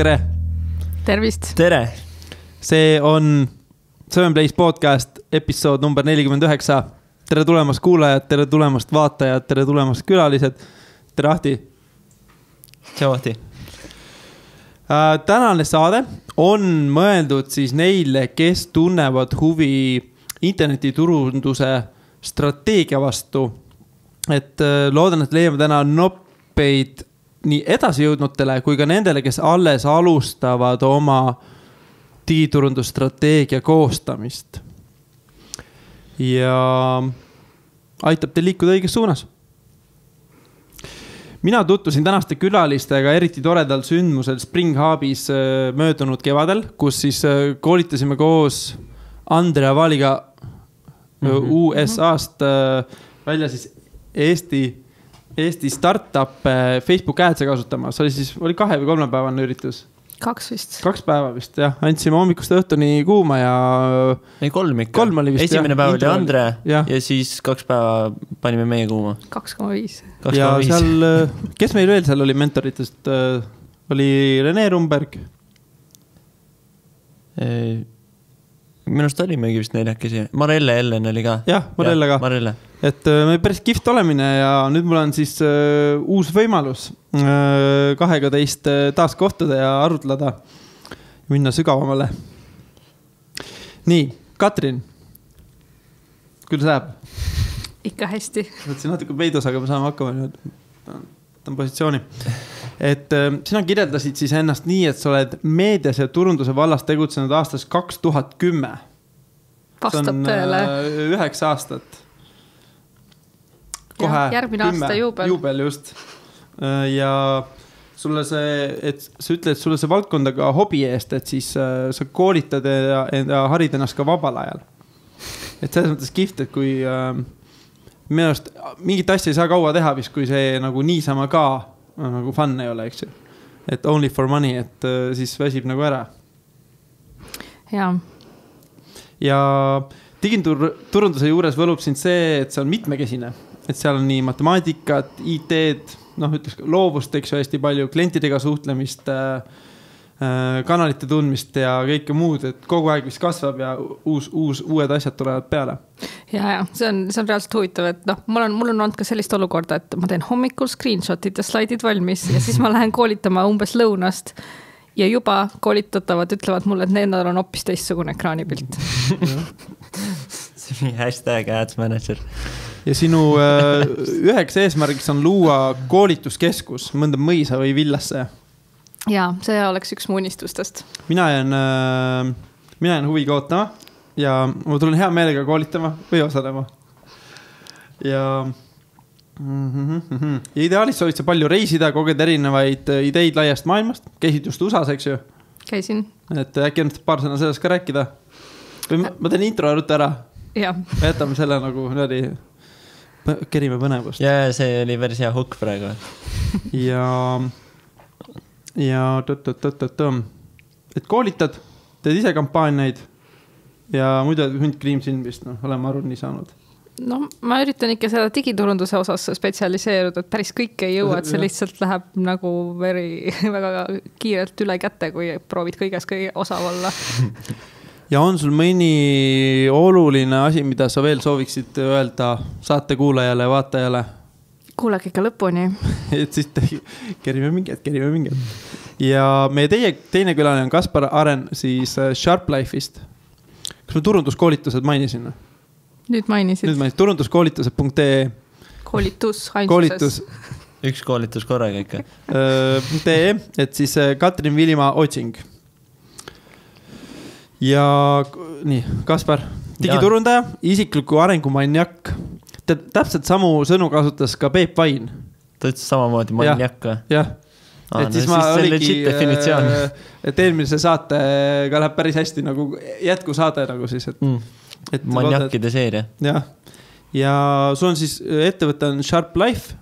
tere! Tervist! Tere! See on Seven Place podcast episood number 49. Tere tulemast kuulajad, tere tulemast vaatajad, tere tulemast külalised. Tere Ahti! Tšau Ahti! Tänane saade on mõeldud siis neile, kes tunnevad huvi internetiturunduse strateegia vastu. Et loodan, et leiame täna noppeid nii edasijõudnutele kui ka nendele, kes alles alustavad oma digiturundusstrateegia koostamist. Ja aitab teil liikuda õiges suunas. Mina tutvusin tänaste külalistega eriti toredal sündmusel Spring Hubis möödunud kevadel, kus siis koolitasime koos Andrea Vaaliga USA-st välja siis Eesti startup Facebook Ads'e kasutama. See oli 2 või 3 päevane üritus. 2 vist. 2 päeva vist, jah. Andsime hommikust õhtuni kuuma ja... Ei, 3 ikka. 3 oli vist, esimene päev oli Andre ja siis 2 päeva panime meie kuuma. 2,5. Ja seal, kes meil veel seal oli mentoritest? Oli Rene Rumberg. Minust olimegi vist neljakesi. Marelle Ellen oli ka. Jah, Marelle ka. Marelle. Et me päris kihvt olemine ja nüüd mul on siis uus võimalus 2 teist taas kohtuda ja arutleda ja minna sügavamale. Nii, Katrin, kuidas läheb? Ikka hästi. Võtsin natuke peidus, aga me saame hakkama. Võtan positsiooni. Et sina kirjeldasid siis ennast nii, et sa oled meedias ja turunduse vallas tegutsenud aastas 2010. Vastab tõele. 9 aastat. Kohe järgmine aasta juubel just. Ja sulle sa ütled, et sulle see valdkonda ka hobi eest, et siis sa koolitad ja harid ennast ka vabal ajal. Et selles mõttes kihvt, et kui minu arust mingit asja ei saa kaua teha vist, kui see nagu niisama ka nagu fun ei ole, eks ju. Et only for money, et siis väsib nagu ära. Jaa. Ja digiturunduse juures võlub sind see, et see on mitmekesine. Et seal on nii matemaatikat, IT-d, ütles loovust, eks ju, hästi palju klientidega suhtlemist, kanalite tundmist ja kõike muud, et kogu aeg vist kasvab ja uued asjad tulevad peale. Ja, see on reaalselt huvitav, et mul on olnud ka sellist olukorda, et ma teen hommikul screenshotid ja slaidid valmis ja siis ma lähen koolitama umbes lõunast ja juba koolitatavad ütlevad mulle, et need on hoopis teistsugune ekraanipilt. See on hashtag ads manager. Ja sinu üheks eesmärgiks on luua koolituskeskus mõnda mõisa või villasse. Jaa, see oleks üks mu unistustest. Mina jään huviga ootama ja ma tulen hea meelega koolitama või osalema. Ja ideaalis soovid sa palju reisida, koged erinevaid ideid laiast maailmast. Käisid just USAs, eks ju? Käisin. Et äkki on paar sõna sellest ka rääkida. Või ma teen intro rutta ära. Ja. Jätame selle nagu kerime põnevust. Ja see oli päris hea hukk praegu. Et koolitad, teed ise kampaaniaid ja muidu hunt kriimsin vist, oleme aru nii saanud. Ma üritan ikka seda digiturunduse osas spetsialiseeruda, et päris kõik ei jõua, et see lihtsalt läheb nagu väga kiirelt üle kätte, kui proovid kõiges kõige osav olla. Ja on sul mõni oluline asi, mida sa veel sooviksid öelda saate kuulajale ja vaatajale? Kuulake ikka lõpuni. Et siis kerime mingid. Ja meie teine külaline on Kaspar Aren siis SharpLife'ist. Kas me turunduskoolitused mainisin? Nüüd mainisid. Turunduskoolitused.ee Koolitus, ainsuses. Üks koolitus korraga ikka. .ee, et siis Katrin Vilimaa otsing. Ja nii, Kaspar, digiturundaja, isikliku arengumaniak. Täpselt samu sõnu kasutas ka Peep Vain. Ta ütles samamoodi maniak. Jah. Et siis ma oligi, et eelmise saatega läheb päris hästi nagu jätku saade nagu siis. Et maniakide seeria. Jah. Ja sul on siis ettevõte on SharpLife,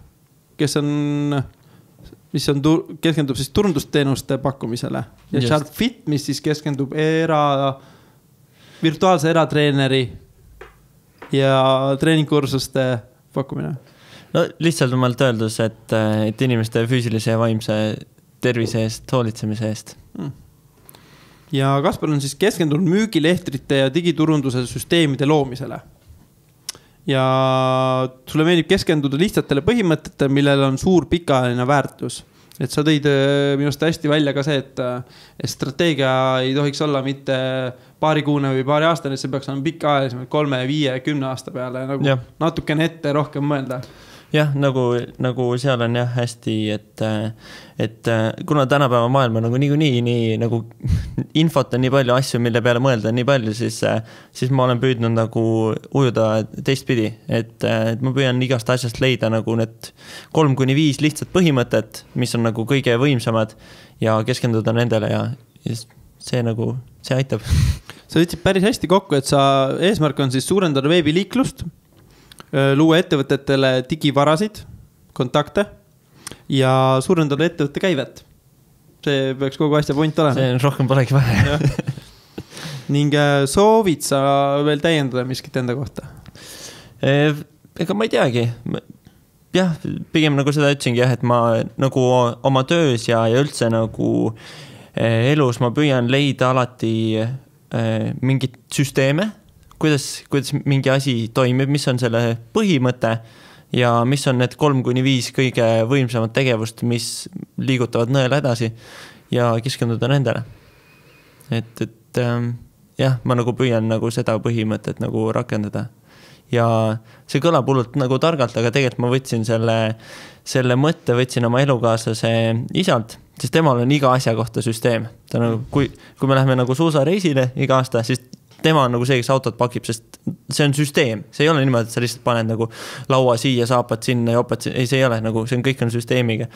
mis keskendub siis turundusteenuste pakkumisele. Ja SharpFit, mis siis keskendub virtuaalse eratreeneri ja treeningkursuste pakkumine. No lihtsalt omalt öeldus, et inimeste füüsilise ja vaimse tervise eest, hoolitsemise eest. Ja Kaspar on siis keskendunud müügilehtrite ja digiturunduse süsteemide loomisele. Ja sulle meeldib keskenduda lihtsatele põhimõtetele, millel on suur pikaajaline väärtus. Et sa tõid minust hästi välja ka see, et strateegia ei tohiks olla mitte paarikuune või paari aastane, see peaks olema pikaajalisemalt 3, 5, 10 aasta peale nagu natukene ette rohkem mõelda. Jah, nagu seal on jah hästi, et kuna tänapäeva maailma nagu nii nagu infot on nii palju asju, mille peale mõelda nii palju, siis ma olen püüdnud nagu ujuda teistpidi, et ma püüan igast asjast leida nagu need 3-5 lihtsat põhimõtet, mis on nagu kõige võimsamad ja keskenduda nendele ja see nagu, see aitab. Sa võtsid päris hästi kokku, et sa eesmärk on siis suurendada veebiliiklust, luua ettevõtetele digivarasid, kontakte ja suurendada ettevõtte käivet. See peaks kogu asja point olema. See rohkem polegi vaja. Ning soovid sa veel täiendada miskit enda kohta? Ega ma ei teagi. Jah, pigem nagu seda ütsingi, et ma nagu oma töös ja üldse nagu elus ma püüan leida alati mingit süsteeme, kuidas mingi asi toimib, mis on selle põhimõte ja mis on need 3-5 kõige võimsamad tegevust, mis liigutavad nõela edasi ja keskenduda nendele. Et jah, ma nagu püüan nagu seda põhimõtet nagu rakendada. Ja see kõlab hullult nagu targalt, aga tegelikult ma võtsin selle mõtte, võtsin oma elukaaslase isalt, sest temal on iga asja kohta süsteem. Ta nagu, kui me läheme nagu suusareisile iga aasta, siis tema on nagu see, kes autot pakib, sest see on süsteem. See ei ole niimoodi, et sa lihtsalt paned nagu laua siia, saapad sinna ja opad sinna. Ei, see ei ole nagu, see on kõik on süsteemiga.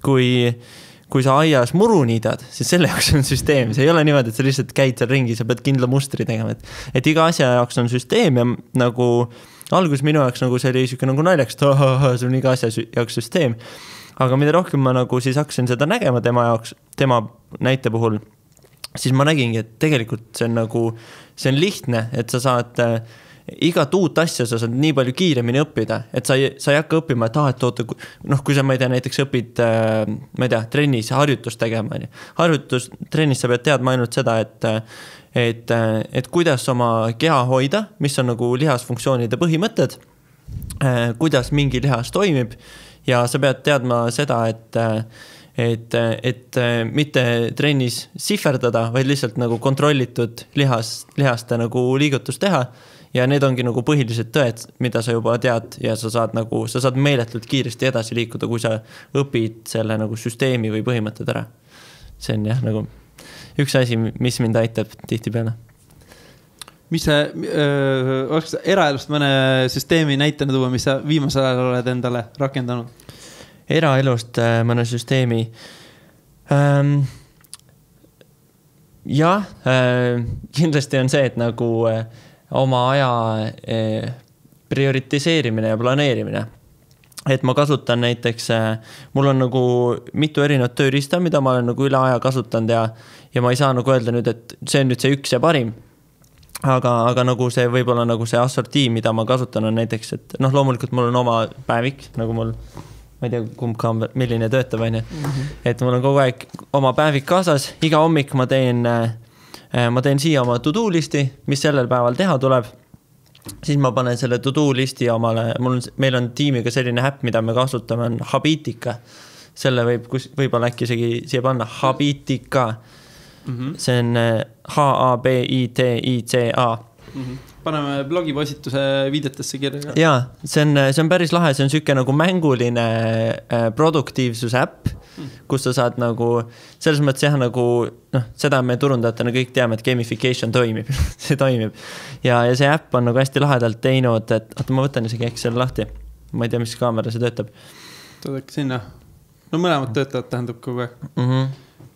Kui sa aias muru niidad, siis selle jaoks on süsteem. See ei ole niimoodi, et sa lihtsalt käid seal ringi, sa pead kindla mustri tegema. Et iga asja jaoks on süsteem ja nagu algus minu jaoks nagu see oli siuke nagu naljaks, et see on iga asja jaoks süsteem. Aga mida rohkem ma nagu siis hakkasin seda nägema tema jaoks, tema näite puhul, siis ma nägingi, et tegelikult see on nagu, see on lihtne, et sa saad igat uut asja sa saad nii palju kiiremini õppida, et sa ei hakka õppima, et kui sa, ma ei tea, näiteks õpid, ma ei tea, trennis harjutust tegema. Trennis sa pead teadma ainult seda, et kuidas oma keha hoida, mis on nagu lihasfunktsioonide põhimõtted, kuidas mingi lihas toimib ja sa pead teadma seda, et mitte trennis sihverdada, vaid lihtsalt nagu kontrollitud lihaste nagu liigutus teha. Ja need ongi nagu põhilised tõed, mida sa juba tead ja sa saad meeletult kiiresti edasi liikuda, kui sa õpid selle nagu süsteemi või põhimõtted ära. See on jah nagu üks asi, mis mind aitab tihti peale. Mis see, oleks eraelust mõne süsteemi näitena tuua, mis sa viimasel ajal oled endale rakendanud? Eraelust mõne süsteemi. Jah, kindlasti on see, et nagu oma aja prioritiseerimine ja planeerimine. Et ma kasutan näiteks, mul on nagu mitu erinevat tööriista, mida ma olen nagu üle aja kasutanud ja ma ei saa nagu öelda nüüd, et see on nüüd see üks ja parim. Aga nagu see võib-olla nagu see assortii, mida ma kasutan on näiteks, et loomulikult mul on oma päevik, nagu mul, ma ei tea, kumbka milline töötab, et mul on kogu aeg oma päevik kaasas, iga hommik ma teen siia oma to-do listi, mis sellel päeval teha tuleb, siis ma panen selle to-do listi omale, meil on tiimiga selline äpp, mida me kasutame, on Habitica, selle võib-olla äkki isegi siia panna, Habitica, see on H-A-B-I-T-I-C-A. Paneme blogipostituse viidetesse kirja. Jaa, see on päris lahe, see on selline nagu mänguline produktiivsuse äpp, kus sa saad nagu, selles mõttes jah, nagu, seda me turundajatena kõik teame, et gamification toimib, see toimib. Ja see äpp on nagu hästi lahedalt teinud, et ma võtan isegi äkki selle lahti. Ma ei tea, mis kaamera see töötab. Toodake sinna. Mõlemad töötavad tähendab kogu aeg.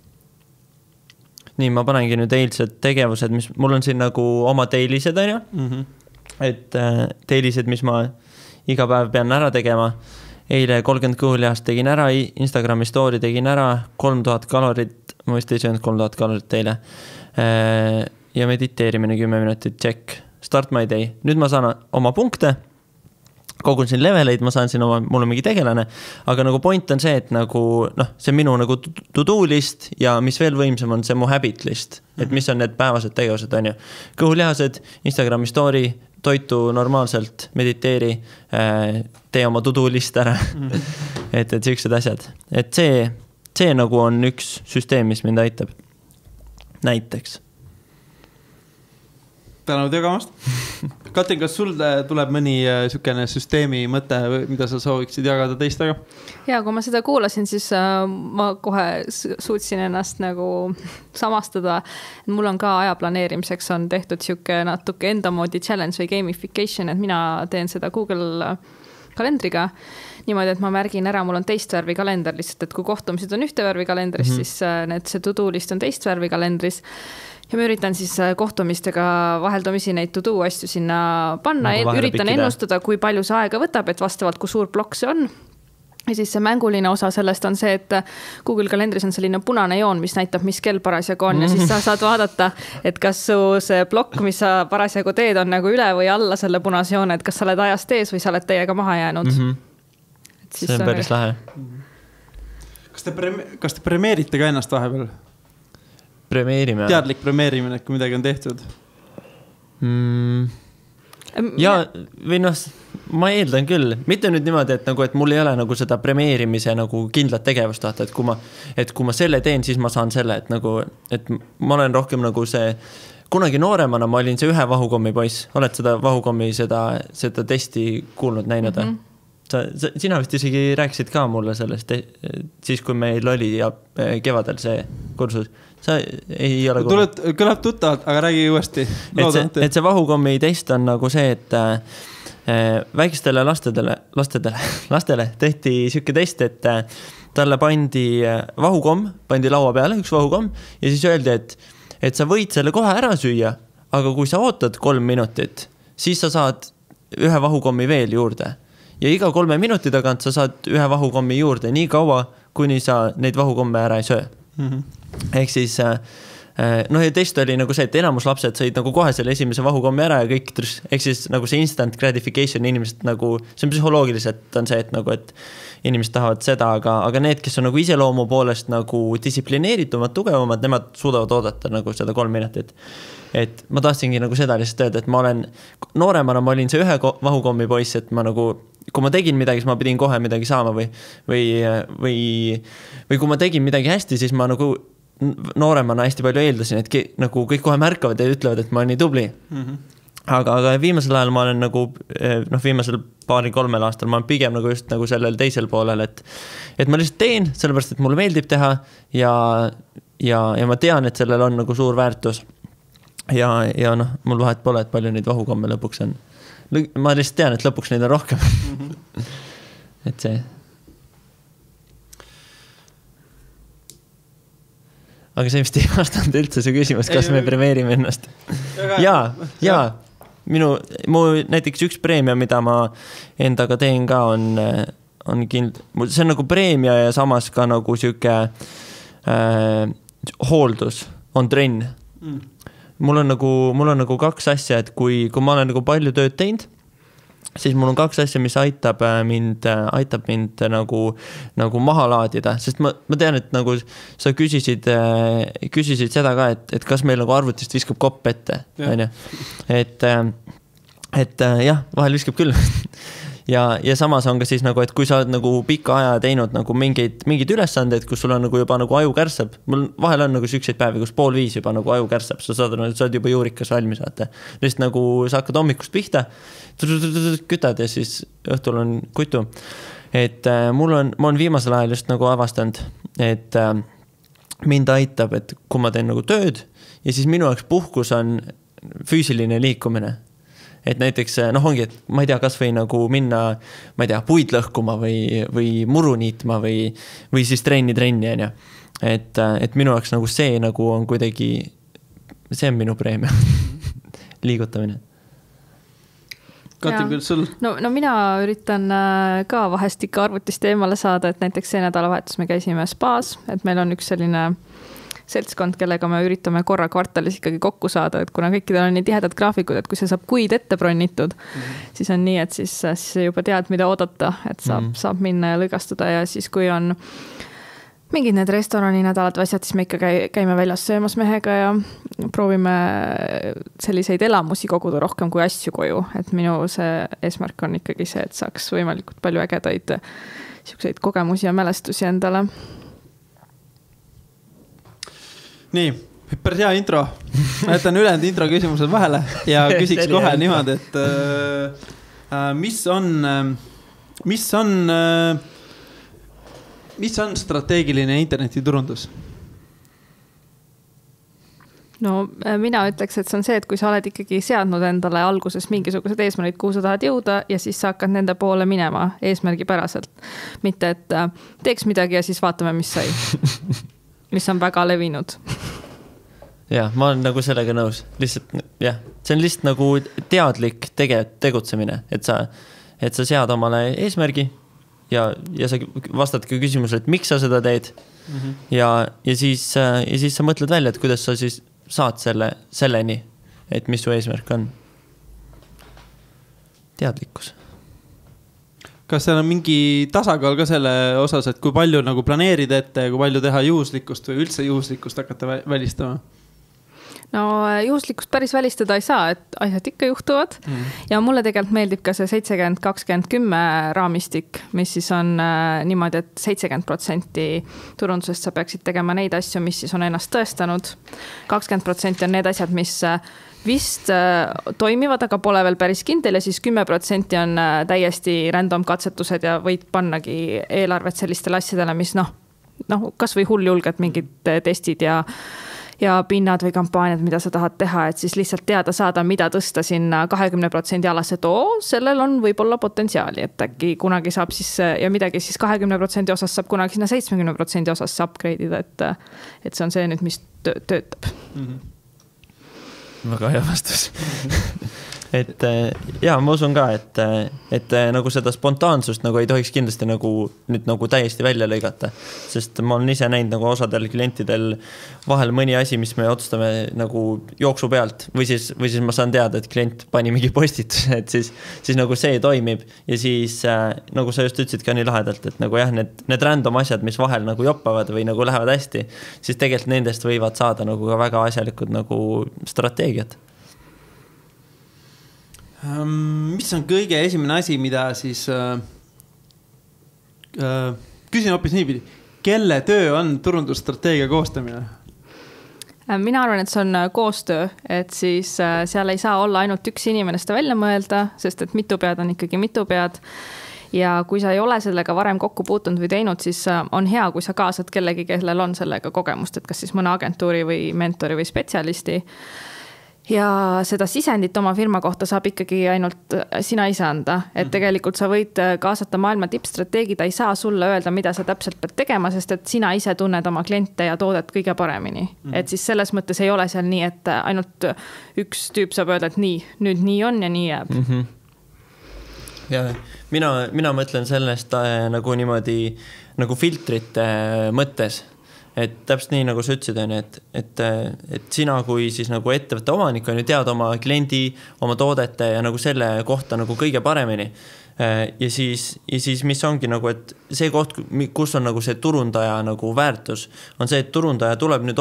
Nii, ma panengi nüüd eilsed tegevused, mis mul on siin nagu oma teilised, on ju? Et teilised, mis ma iga päev pean ära tegema. Eile 30 kõhulihast tegin ära, Instagrami story tegin ära, 3000 kalorit, ma vist ei söönud 3000 kalorit teile. Ja mediteerimine 10 minutit, check. Start my day. Nüüd ma saan oma punkte kogun siin leveleid, ma saan siin mul on mingi tegelane, aga nagu point on see, et nagu see minu nagu to-do list ja mis veel võimsam on see mu habit list, et mis on need päevased tegevused, on ju. Kõhulihased, Instagrami story, toitu normaalselt, mediteeri, tee oma to-do list ära, et sellised asjad. Et see nagu on üks süsteem, mis mind aitab. Näiteks. Tänud jagamast. Katrin, kas sul tuleb mõni sükene süsteemi mõte, mida sa sooviksid jagada teistega? Ja, kui ma seda kuulasin, siis ma kohe suutsin ennast nagu samastada. Mul on ka aja planeerimiseks on tehtud siuke natuke enda moodi challenge või gamification, et mina teen seda Google kalendriga. Niimoodi, et ma märgin ära, mul on teist värvi kalender lihtsalt, et kui kohtumised on ühte värvi kalendris, siis see to-do list on teist värvi kalendris. Ja ma üritan siis kohtumistega vaheldumisi neid to-do asju sinna panna, üritan ennustada, kui palju see aega võtab, et vastavalt, kui suur plokk see on. Ja siis see mänguline osa sellest on see, et Google kalendris on selline punane joon, mis näitab, mis kell parasjagu on ja siis sa saad vaadata, et kas su see plokk, mis sa parasjagu teed, on nagu üle või alla selle punase joone, et kas sa oled ajast ees või sa oled teiega maha jäänud. See on päris lahe. Kas te premeerite ka ennast vahepeal? Premeerime. Teadlik premeerimine, kui midagi on tehtud? Ja, või ma eeldan küll. Mitte nüüd niimoodi, et mul ei ole nagu seda premeerimise nagu kindlat tegevust tahta, et kui ma selle teen, siis ma saan selle, et ma olen rohkem nagu see, kunagi nooremana ma olin see ühe vahukommi poiss. Oled seda vahukommi, seda testi kuulnud, näinud? Sina vist isegi rääkisid ka mulle sellest, siis kui meil oli ja kevadel see kursus. Sa ei ole kõlab tuttavalt, aga räägi uuesti. Et see vahukommi test on nagu see, et väikestele lastele tehti siuke test, et talle pandi vahukomm, pandi laua peale üks vahukomm ja siis öeldi, et sa võid selle kohe ära süüa, aga kui sa ootad 3 minutit, siis sa saad ühe vahukommi veel juurde. Ja iga 3 minuti tagant sa saad ühe vahukommi juurde nii kaua, kuni sa neid vahukomme ära ei söö. Ehk siis, ja test oli nagu see, et enamus lapsed said nagu kohe selle esimese vahukommi ära ja kõik, ehk siis nagu see instant gratification inimesed nagu, see on psühholoogiliselt on see, et nagu, et inimesed tahavad seda, aga need, kes on nagu iseloomu poolest nagu distsiplineeritumad, tugevamad, nemad suudavad oodata nagu seda 3 minutit. Et ma tahtsingi nagu seda lihtsalt öelda, et ma olen nooremana, ma olin see ühe vahukommi poiss, et ma nagu, kui ma tegin midagi, siis ma pidin kohe midagi saama või kui ma tegin midagi hästi, siis ma nagu nooremana hästi palju eeldasin, et nagu kõik kohe märkavad ja ütlevad, et ma olen nii tubli. Aga viimasel ajal ma olen nagu, viimasel 2-3 aastal ma olen pigem nagu just nagu sellel teisel poolel, et ma lihtsalt teen, sellepärast, et mulle meeldib teha ja ma tean, et sellel on nagu suur väärtus. Ja mul vahet pole, et palju neid vahukomme lõpuks on. Ma lihtsalt tean, et lõpuks neid on rohkem. Et see. Aga see vist ei vastanud üldse su küsimus, kas me premeerime ennast. Ja. Mu näiteks üks preemia, mida ma endaga teen ka, on see on nagu preemia ja samas ka nagu siuke hooldus, on trenn. Mul on nagu 2 asja, et kui ma olen nagu palju tööd teinud, siis mul on 2 asja, mis aitab mind nagu maha laadida, sest ma tean, et nagu sa küsisid seda ka, et kas meil nagu arvutist viskab kopp ette, et jah, vahel viskab küll. Ja samas on ka siis nagu, et kui sa oled nagu pika aja teinud nagu mingid ülesandeid, kus sul on nagu juba nagu aju kärsab, mul vahel on nagu sükseid päevi, kus 4:30 juba nagu aju kärsab, sa saad juba juurikas valmis saata. Lihtsalt nagu sa hakkad hommikust pihta, kütad ja siis õhtul on kutu. Et ma olen viimasel ajal just nagu avastanud, et mind aitab, et kui ma teen nagu tööd ja siis minu jaoks puhkus on füüsiline liikumine. Et näiteks, ongi, et ma ei tea, kas või nagu minna, ma ei tea, puid lõhkuma või muru niitma või siis trenni, on ju. Et minu jaoks nagu see nagu on kuidagi, see on minu preemia, liigutamine. Katri, küll sul? No mina üritan ka vahest ikka arvutist eemale saada, et näiteks see nädalavahetus me käisime spaas, et meil on üks selline seltskond, kellega me üritame korra kvartalis ikkagi kokku saada, et kuna kõikidel on nii tihedad graafikud, et kui see saab kuid ette bronnitud, siis on nii, et siis juba tead, mida oodata, et saab minna ja lõigastuda ja siis kui on mingid need restorani nädalad või asjad, siis me ikka käime väljas söömas mehega ja proovime selliseid elamusi koguda rohkem kui asju koju. Et minu see eesmärk on ikkagi see, et saaks võimalikult palju ägedaid siukseid kogemusi ja mälestusi endale. Nii, päris hea intro. Ma jätan ülejäänud intro küsimused vahele ja küsiks kohe niimoodi, et mis on strateegiline internetiturundus? No mina ütleks, et see on see, et kui sa oled ikkagi seadnud endale alguses mingisugused eesmärgid, kuhu sa tahad jõuda ja siis sa hakkad nende poole minema eesmärgipäraselt. Mitte, et teeks midagi ja siis vaatame, mis sai. Mis on väga levinud. Ja, ma olen nagu sellega nõus. Lihtsalt, jah, see on lihtsalt nagu teadlik tegutsemine, et sa sead omale eesmärgi ja sa vastad ka küsimusele, et miks sa seda teed ja siis sa mõtled välja, et kuidas sa siis saad selleni, et mis su eesmärk on. Teadlikkus. Kas seal on mingi tasakaal ka selle osas, et kui palju nagu planeerida ette ja kui palju teha juhuslikkust või üldse juhuslikkust hakata välistama? No juhuslikkust päris välistada ei saa, et asjad ikka juhtuvad ja mulle tegelikult meeldib ka see 70-20-10 raamistik, mis siis on niimoodi, et 70% turundusest sa peaksid tegema neid asju, mis siis on ennast tõestanud. 20% on need asjad, mis vist toimivad, aga pole veel päris kindel ja siis 10% on täiesti random katsetused ja võid pannagi eelarvet sellistele asjadele, mis kas või hulljulged mingid testid ja pinnad või kampaaniad, mida sa tahad teha, et siis lihtsalt teada saada, mida tõsta sinna 20% alasse, et sellel on võib-olla potentsiaali, et äkki kunagi saab siis ja midagi siis 20% osas saab kunagi sinna 70% osas upgrade ida, et see on see nüüd, mis töötab. Väga hea vastus. Et ja, ma usun ka, et nagu seda spontaansust nagu ei tohiks kindlasti nüüd täiesti välja lõigata, sest ma olen ise näinud nagu osadel klientidel vahel mõni asi, mis me otsustame nagu jooksu pealt või siis ma saan teada, et klient pani mingi postitus, et siis nagu see toimib ja siis nagu sa just ütlesid ka nii lahedalt, et nagu jah, need random asjad, mis vahel nagu joppavad või nagu lähevad hästi, siis tegelikult nendest võivad saada nagu ka väga asjalikud nagu strateegiad. Mis on kõige esimene asi, mida siis küsin hoopis niipidi, kelle töö on turundusstrateegia koostamine? Mina arvan, et see on koostöö, et siis seal ei saa olla ainult üks inimene seda välja mõelda, sest et mitu pead on ikkagi mitu pead ja kui sa ei ole sellega varem kokku puutunud või teinud, siis on hea, kui sa kaasad kellegi, kellel on sellega kogemust, et kas siis mõne agentuuri või mentori või spetsialisti. Ja seda sisendit oma firma kohta saab ikkagi ainult sina ise anda, et tegelikult sa võid kaasata maailma tippstrateegi, ta ei saa sulle öelda, mida sa täpselt pead tegema, sest et sina ise tunned oma kliente ja toodet kõige paremini. Et siis selles mõttes ei ole seal nii, et ainult üks tüüp saab öelda, et nüüd nii on ja nii jääb. Ja mina mõtlen sellest nagu niimoodi nagu filtrite mõttes. Et täpselt nii, nagu sa ütlesid, et sina kui siis nagu ettevõtte omanik on ju tead oma kliendi, oma toodete ja nagu selle kohta nagu kõige paremini. Ja siis mis ongi nagu, et see koht, kus on nagu see turundaja nagu väärtus, on see, et turundaja tuleb nüüd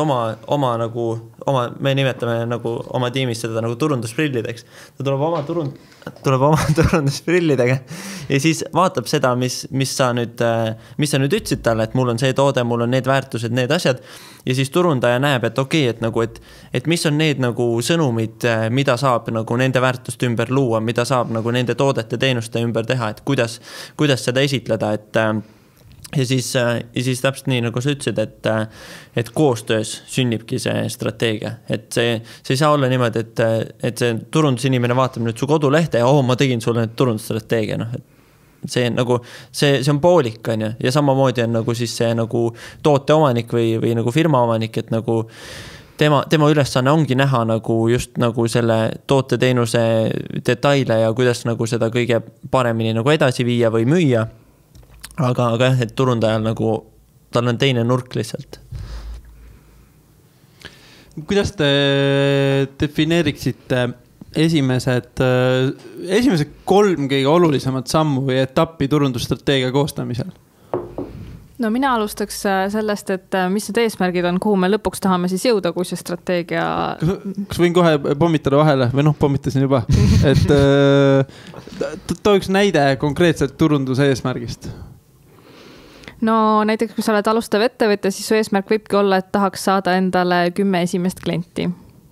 me nimetame nagu oma tiimis seda nagu turundusprillideks. Ta tuleb oma turundusprillidega ja siis vaatab seda, mis sa nüüd ütlesid talle, et mul on see toode, mul on need väärtused, need asjad ja siis turundaja näeb, et okei, et mis on need nagu sõnumid, mida saab nagu nende väärtust ümber luua, mida saab nagu nende toodete teenuste ümber teha, et kuidas seda esitleda, ja siis täpselt nii, nagu sa ütlesid, et koostöös sünnibki see strateegia, et see ei saa olla niimoodi, et see turundusinimene vaatab nüüd su kodulehte ja ma tegin sulle turundusstrateegia, see on poolik, on ju, ja samamoodi on nagu siis see nagu toote omanik või nagu firma omanik, et nagu tema ülesanne ongi näha nagu just nagu selle tooteteenuse detaile ja kuidas nagu seda kõige paremini nagu edasi viia või müüa. Aga jah, et turundajal nagu tal on teine nurk lihtsalt. kuidas te defineeriksite esimesed 3 kõige olulisemat sammu või etappi turundusstrateegia koostamisel? No mina alustaks sellest, et mis need eesmärgid on, kuhu me lõpuks tahame siis jõuda, kui see strateegia... Kas võin kohe pommitada vahele või pommitasin juba, et tooks näide konkreetselt turunduse eesmärgist? No näiteks, kui sa oled alustav ettevõtja, siis su eesmärk võibki olla, et tahaks saada endale 10 esimest klienti.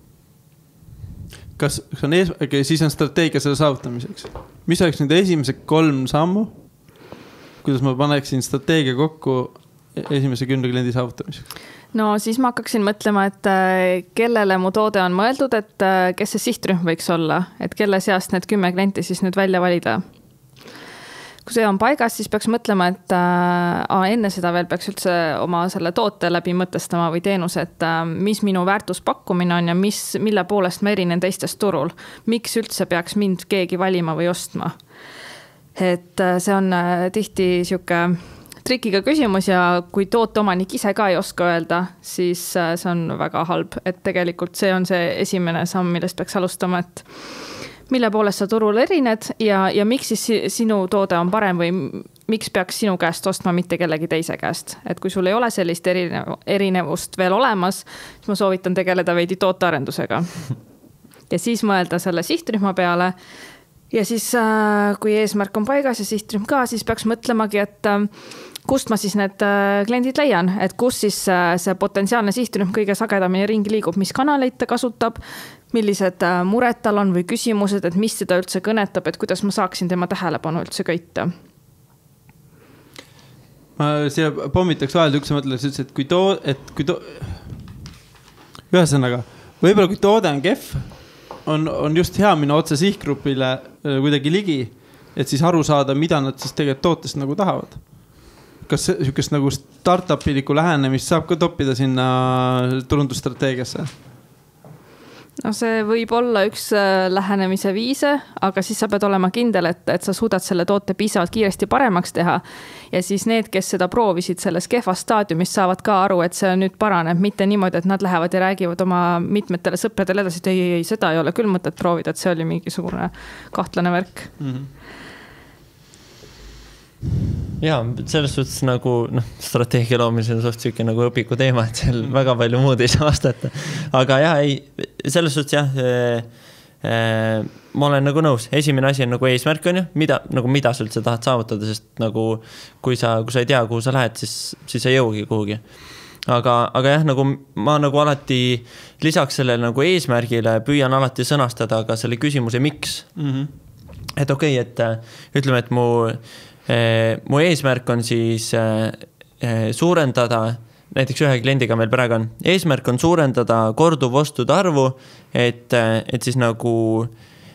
Kas on siis on strateegia selle saavutamiseks? Mis oleks nüüd esimesed 3 sammu? Kuidas ma paneksin strateegia kokku esimese 10 kliendi saavutamiseks? No siis ma hakkaksin mõtlema, et kellele mu toode on mõeldud, et kes see sihtrühm võiks olla, et kelle seast need 10 klienti siis nüüd välja valida. Kui see on paigas, siis peaks mõtlema, et enne seda veel peaks üldse oma selle toote läbi mõtestama või teenuse, et mis minu väärtuspakkumine on ja mille poolest ma erinen teistest turul. Miks üldse peaks mind keegi valima või ostma? Et see on tihti siuke trikiga küsimus ja kui tooteomanik ise ka ei oska öelda, siis see on väga halb. Et tegelikult see on see esimene samm, millest peaks alustama, et mille poolest sa turul erined ja miks siis sinu toode on parem või miks peaks sinu käest ostma mitte kellegi teise käest. Et kui sul ei ole sellist erinevust veel olemas, siis ma soovitan tegeleda veidi tootearendusega. Ja siis mõelda selle sihtrühma peale. Ja siis, kui eesmärk on paigas ja sihtrühm ka, siis peaks mõtlemagi, et kust ma siis need kliendid leian, et kus siis see potentsiaalne sihtrühm kõige sagedamini ringi liigub, mis kanaleid ta kasutab, millised mured tal on või küsimused, et mis seda üldse kõnetab, et kuidas ma saaksin tema tähelepanu üldse köita. Ma siia pommitaks vahel üks mõtles, et kui ühesõnaga, võib-olla kui toode on kehv, on just hea minna otse sihtgrupile kuidagi ligi, et siis aru saada, mida nad siis tegelikult tootest nagu tahavad. Kas sükest nagu startup-iliku lähenemist saab ka toppida sinna turundusstrateegiasse? No see võib olla üks lähenemise viise, aga siis sa pead olema kindel, et sa suudad selle toote piisavalt kiiresti paremaks teha. Ja siis need, kes seda proovisid selles kehvas staadiumis, saavad ka aru, et see nüüd paraneb, mitte niimoodi, et nad lähevad ja räägivad oma mitmetele sõpradele edasi, et ei, seda ei ole küll mõtet proovida, et see oli mingisugune kahtlane värk. Ja selles suhtes nagu strateegia loomisel on suht süüke nagu õpiku teema, et seal väga palju muud ei saa vastata. Aga selles suhtes ma olen nagu nõus. Esimene asi on nagu eesmärk on ju, mida sa üldse tahad saavutada, sest nagu kui sa ei tea, kuhu sa lähed, siis ei jõugi kuhugi. Aga jah, nagu ma nagu alati lisaks sellele nagu eesmärgile püüan alati sõnastada ka selle küsimuse miks. Et okei, et ütleme, et mu eesmärk on siis suurendada, näiteks ühe kliendiga meil praegu on, eesmärk on suurendada korduvostude arvu, et siis nagu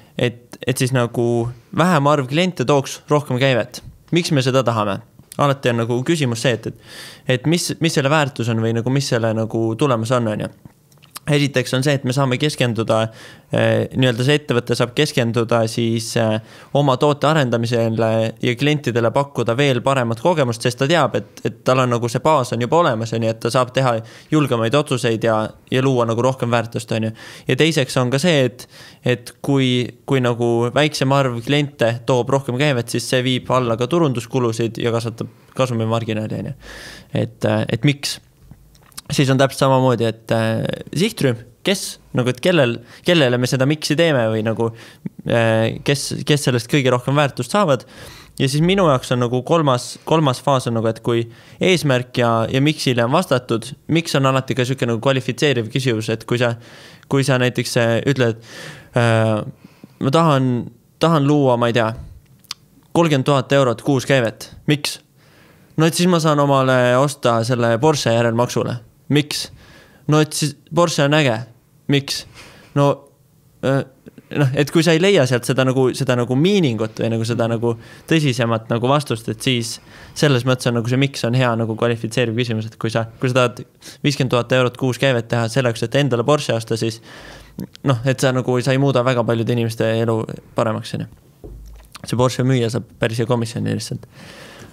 vähem arv kliente tooks rohkem käivet. Miks me seda tahame? Alati on nagu küsimus see, et mis selle väärtus on või nagu mis selle nagu tulemus on ju. Esiteks on see, et me saame keskenduda, nii-öelda see ettevõte saab keskenduda siis oma toote arendamisele ja klientidele pakkuda veel paremat kogemust, sest ta teab, et tal on nagu see baas on juba olemas, nii et ta saab teha julgemaid otsuseid ja luua nagu rohkem väärtust. Ja teiseks on ka see, et kui nagu väiksem arv kliente toob rohkem käivet, siis see viib alla ka turunduskulusid ja kasvatab kasumimarginaali. Et miks? Siis on täpselt samamoodi, et sihtrühm, et kellele me seda miksi teeme või nagu, kes sellest kõige rohkem väärtust saavad. Ja siis minu jaoks on nagu kolmas faas on nagu, et kui eesmärk ja miksile on vastatud, miks on alati ka selline nagu kvalifitseeriv küsimus, et kui sa näiteks ütled, ma tahan luua, ma ei tea, 30 000 eurot kuus käivet. Miks? No et siis ma saan omale osta selle Porsche järelmaksule. Miks? No et siis Porsche on äge. Miks? No, et kui sa ei leia sealt seda nagu miiningut või nagu seda nagu tõsisemat nagu vastust, et siis selles mõttes on nagu see miks on hea nagu kvalifitseeriv küsimus, et kui sa tahad 50 000 eurot kuus käivet teha selleks, et endale Porsche osta, siis et sa ei muuda väga paljude inimeste elu paremaks. See Porsche müüja saab päris komisjoni lihtsalt.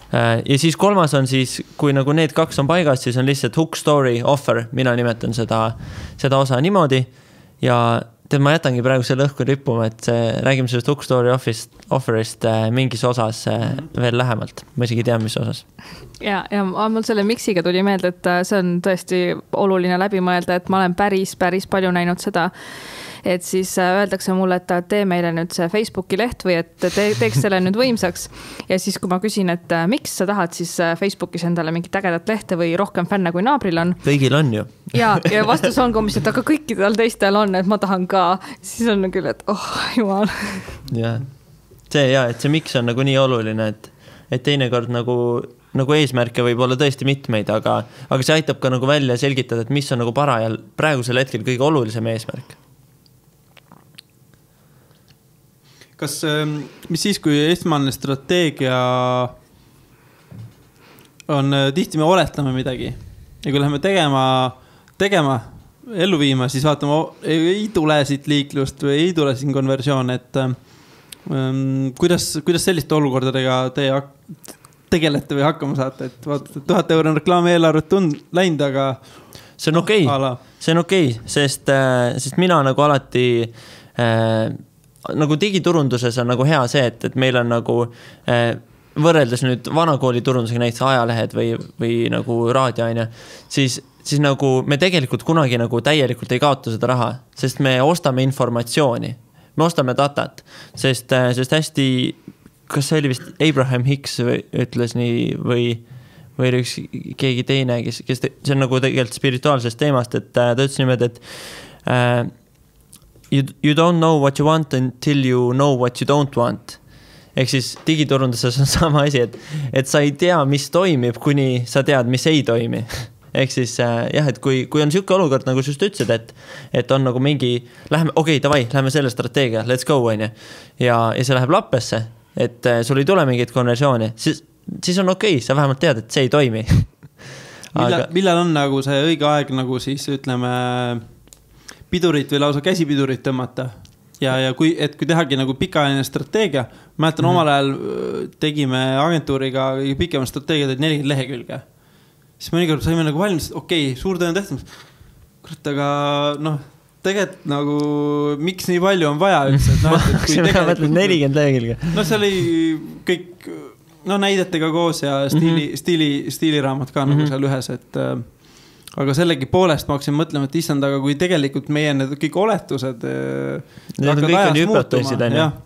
Ja siis kolmas on siis, kui nagu need kaks on paigas, siis on lihtsalt hook story offer, mina nimetan seda osa niimoodi ja ma jätangi praegu selle õhku rippuma, et räägime sellest hook story offerist mingis osas veel lähemalt. Ma isegi tean, mis osas. Ja mul selle miksiga tuli meelde, et see on tõesti oluline läbi mõelda, et ma olen päris palju näinud seda, et siis öeldakse mulle, et tee meile nüüd see Facebooki leht või et teeks selle nüüd võimsaks. Ja siis, kui ma küsin, et miks sa tahad siis Facebookis endale mingit ägedat lehte või rohkem fänne kui naabril on? Kõigil on ju. Ja vastus on komis, et aga kõikidel teistel on, et ma tahan ka. Siis on küll, et jumal. Ja. Et see miks on nagu nii oluline, et teinekord nagu eesmärke võib olla tõesti mitmeid, aga see aitab ka nagu välja selgitada, et mis on nagu praegusel hetkel kõige olulisem eesmärk. Kas, mis siis, kui esmane strateegia on, tihti me oletame midagi ja kui läheme tegema, ellu viima, siis vaatame, ei tule siit liiklust või ei tule siin konversioon, et kuidas selliste olukordadega teie tegelete või hakkama saate, et vaatate, 1000 € on reklaamieelarvet läinud, aga see on okei. See on okei, sest mina nagu alati nagu digiturunduses on nagu hea see, et meil on nagu võrreldes nüüd vanakooli turundusega näiteks ajalehed või nagu raadioaine, siis nagu me tegelikult kunagi nagu täielikult ei kaota seda raha, sest me ostame informatsiooni, me ostame datat, sest hästi, kas see oli vist Abraham Hicks ütles nii või üks keegi teine, kes see on nagu tegelikult spirituaalsest teemast, et ta ütles niimoodi, et you don't know what you want until you know what you don't want. Ehk siis digiturunduses on sama asi, et sa ei tea, mis toimib, kuni sa tead, mis ei toimi. Ehk siis et kui on selline olukord, nagu sa just ütlesid, et on nagu mingi, lähme selle strateegia, let's go, on ja see läheb lappesse, et sul ei tule mingit konversiooni, siis on okei, sa vähemalt tead, et see ei toimi. Millal on nagu see õige aeg, nagu siis ütleme pidurit või lausa käsipidurit tõmmata ja kui tehagi nagu pikaajaline strateegia, mäletan omal ajal tegime agentuuriga pikema strateegiat, et 40 lehekülge. Siis mõnikord saime nagu valmis, okei, suur töö on tehtud. Kurat, aga tegelikult nagu miks nii palju on vaja üldse? Ma hakkasin 40 lehekülge. See oli kõik näidetega koos ja stiiliraamat ka nagu seal ühes, et aga sellegi poolest ma hakkasin mõtlema, et issand, aga kui tegelikult meie need kõik oletused need kõik on hüpoteesid,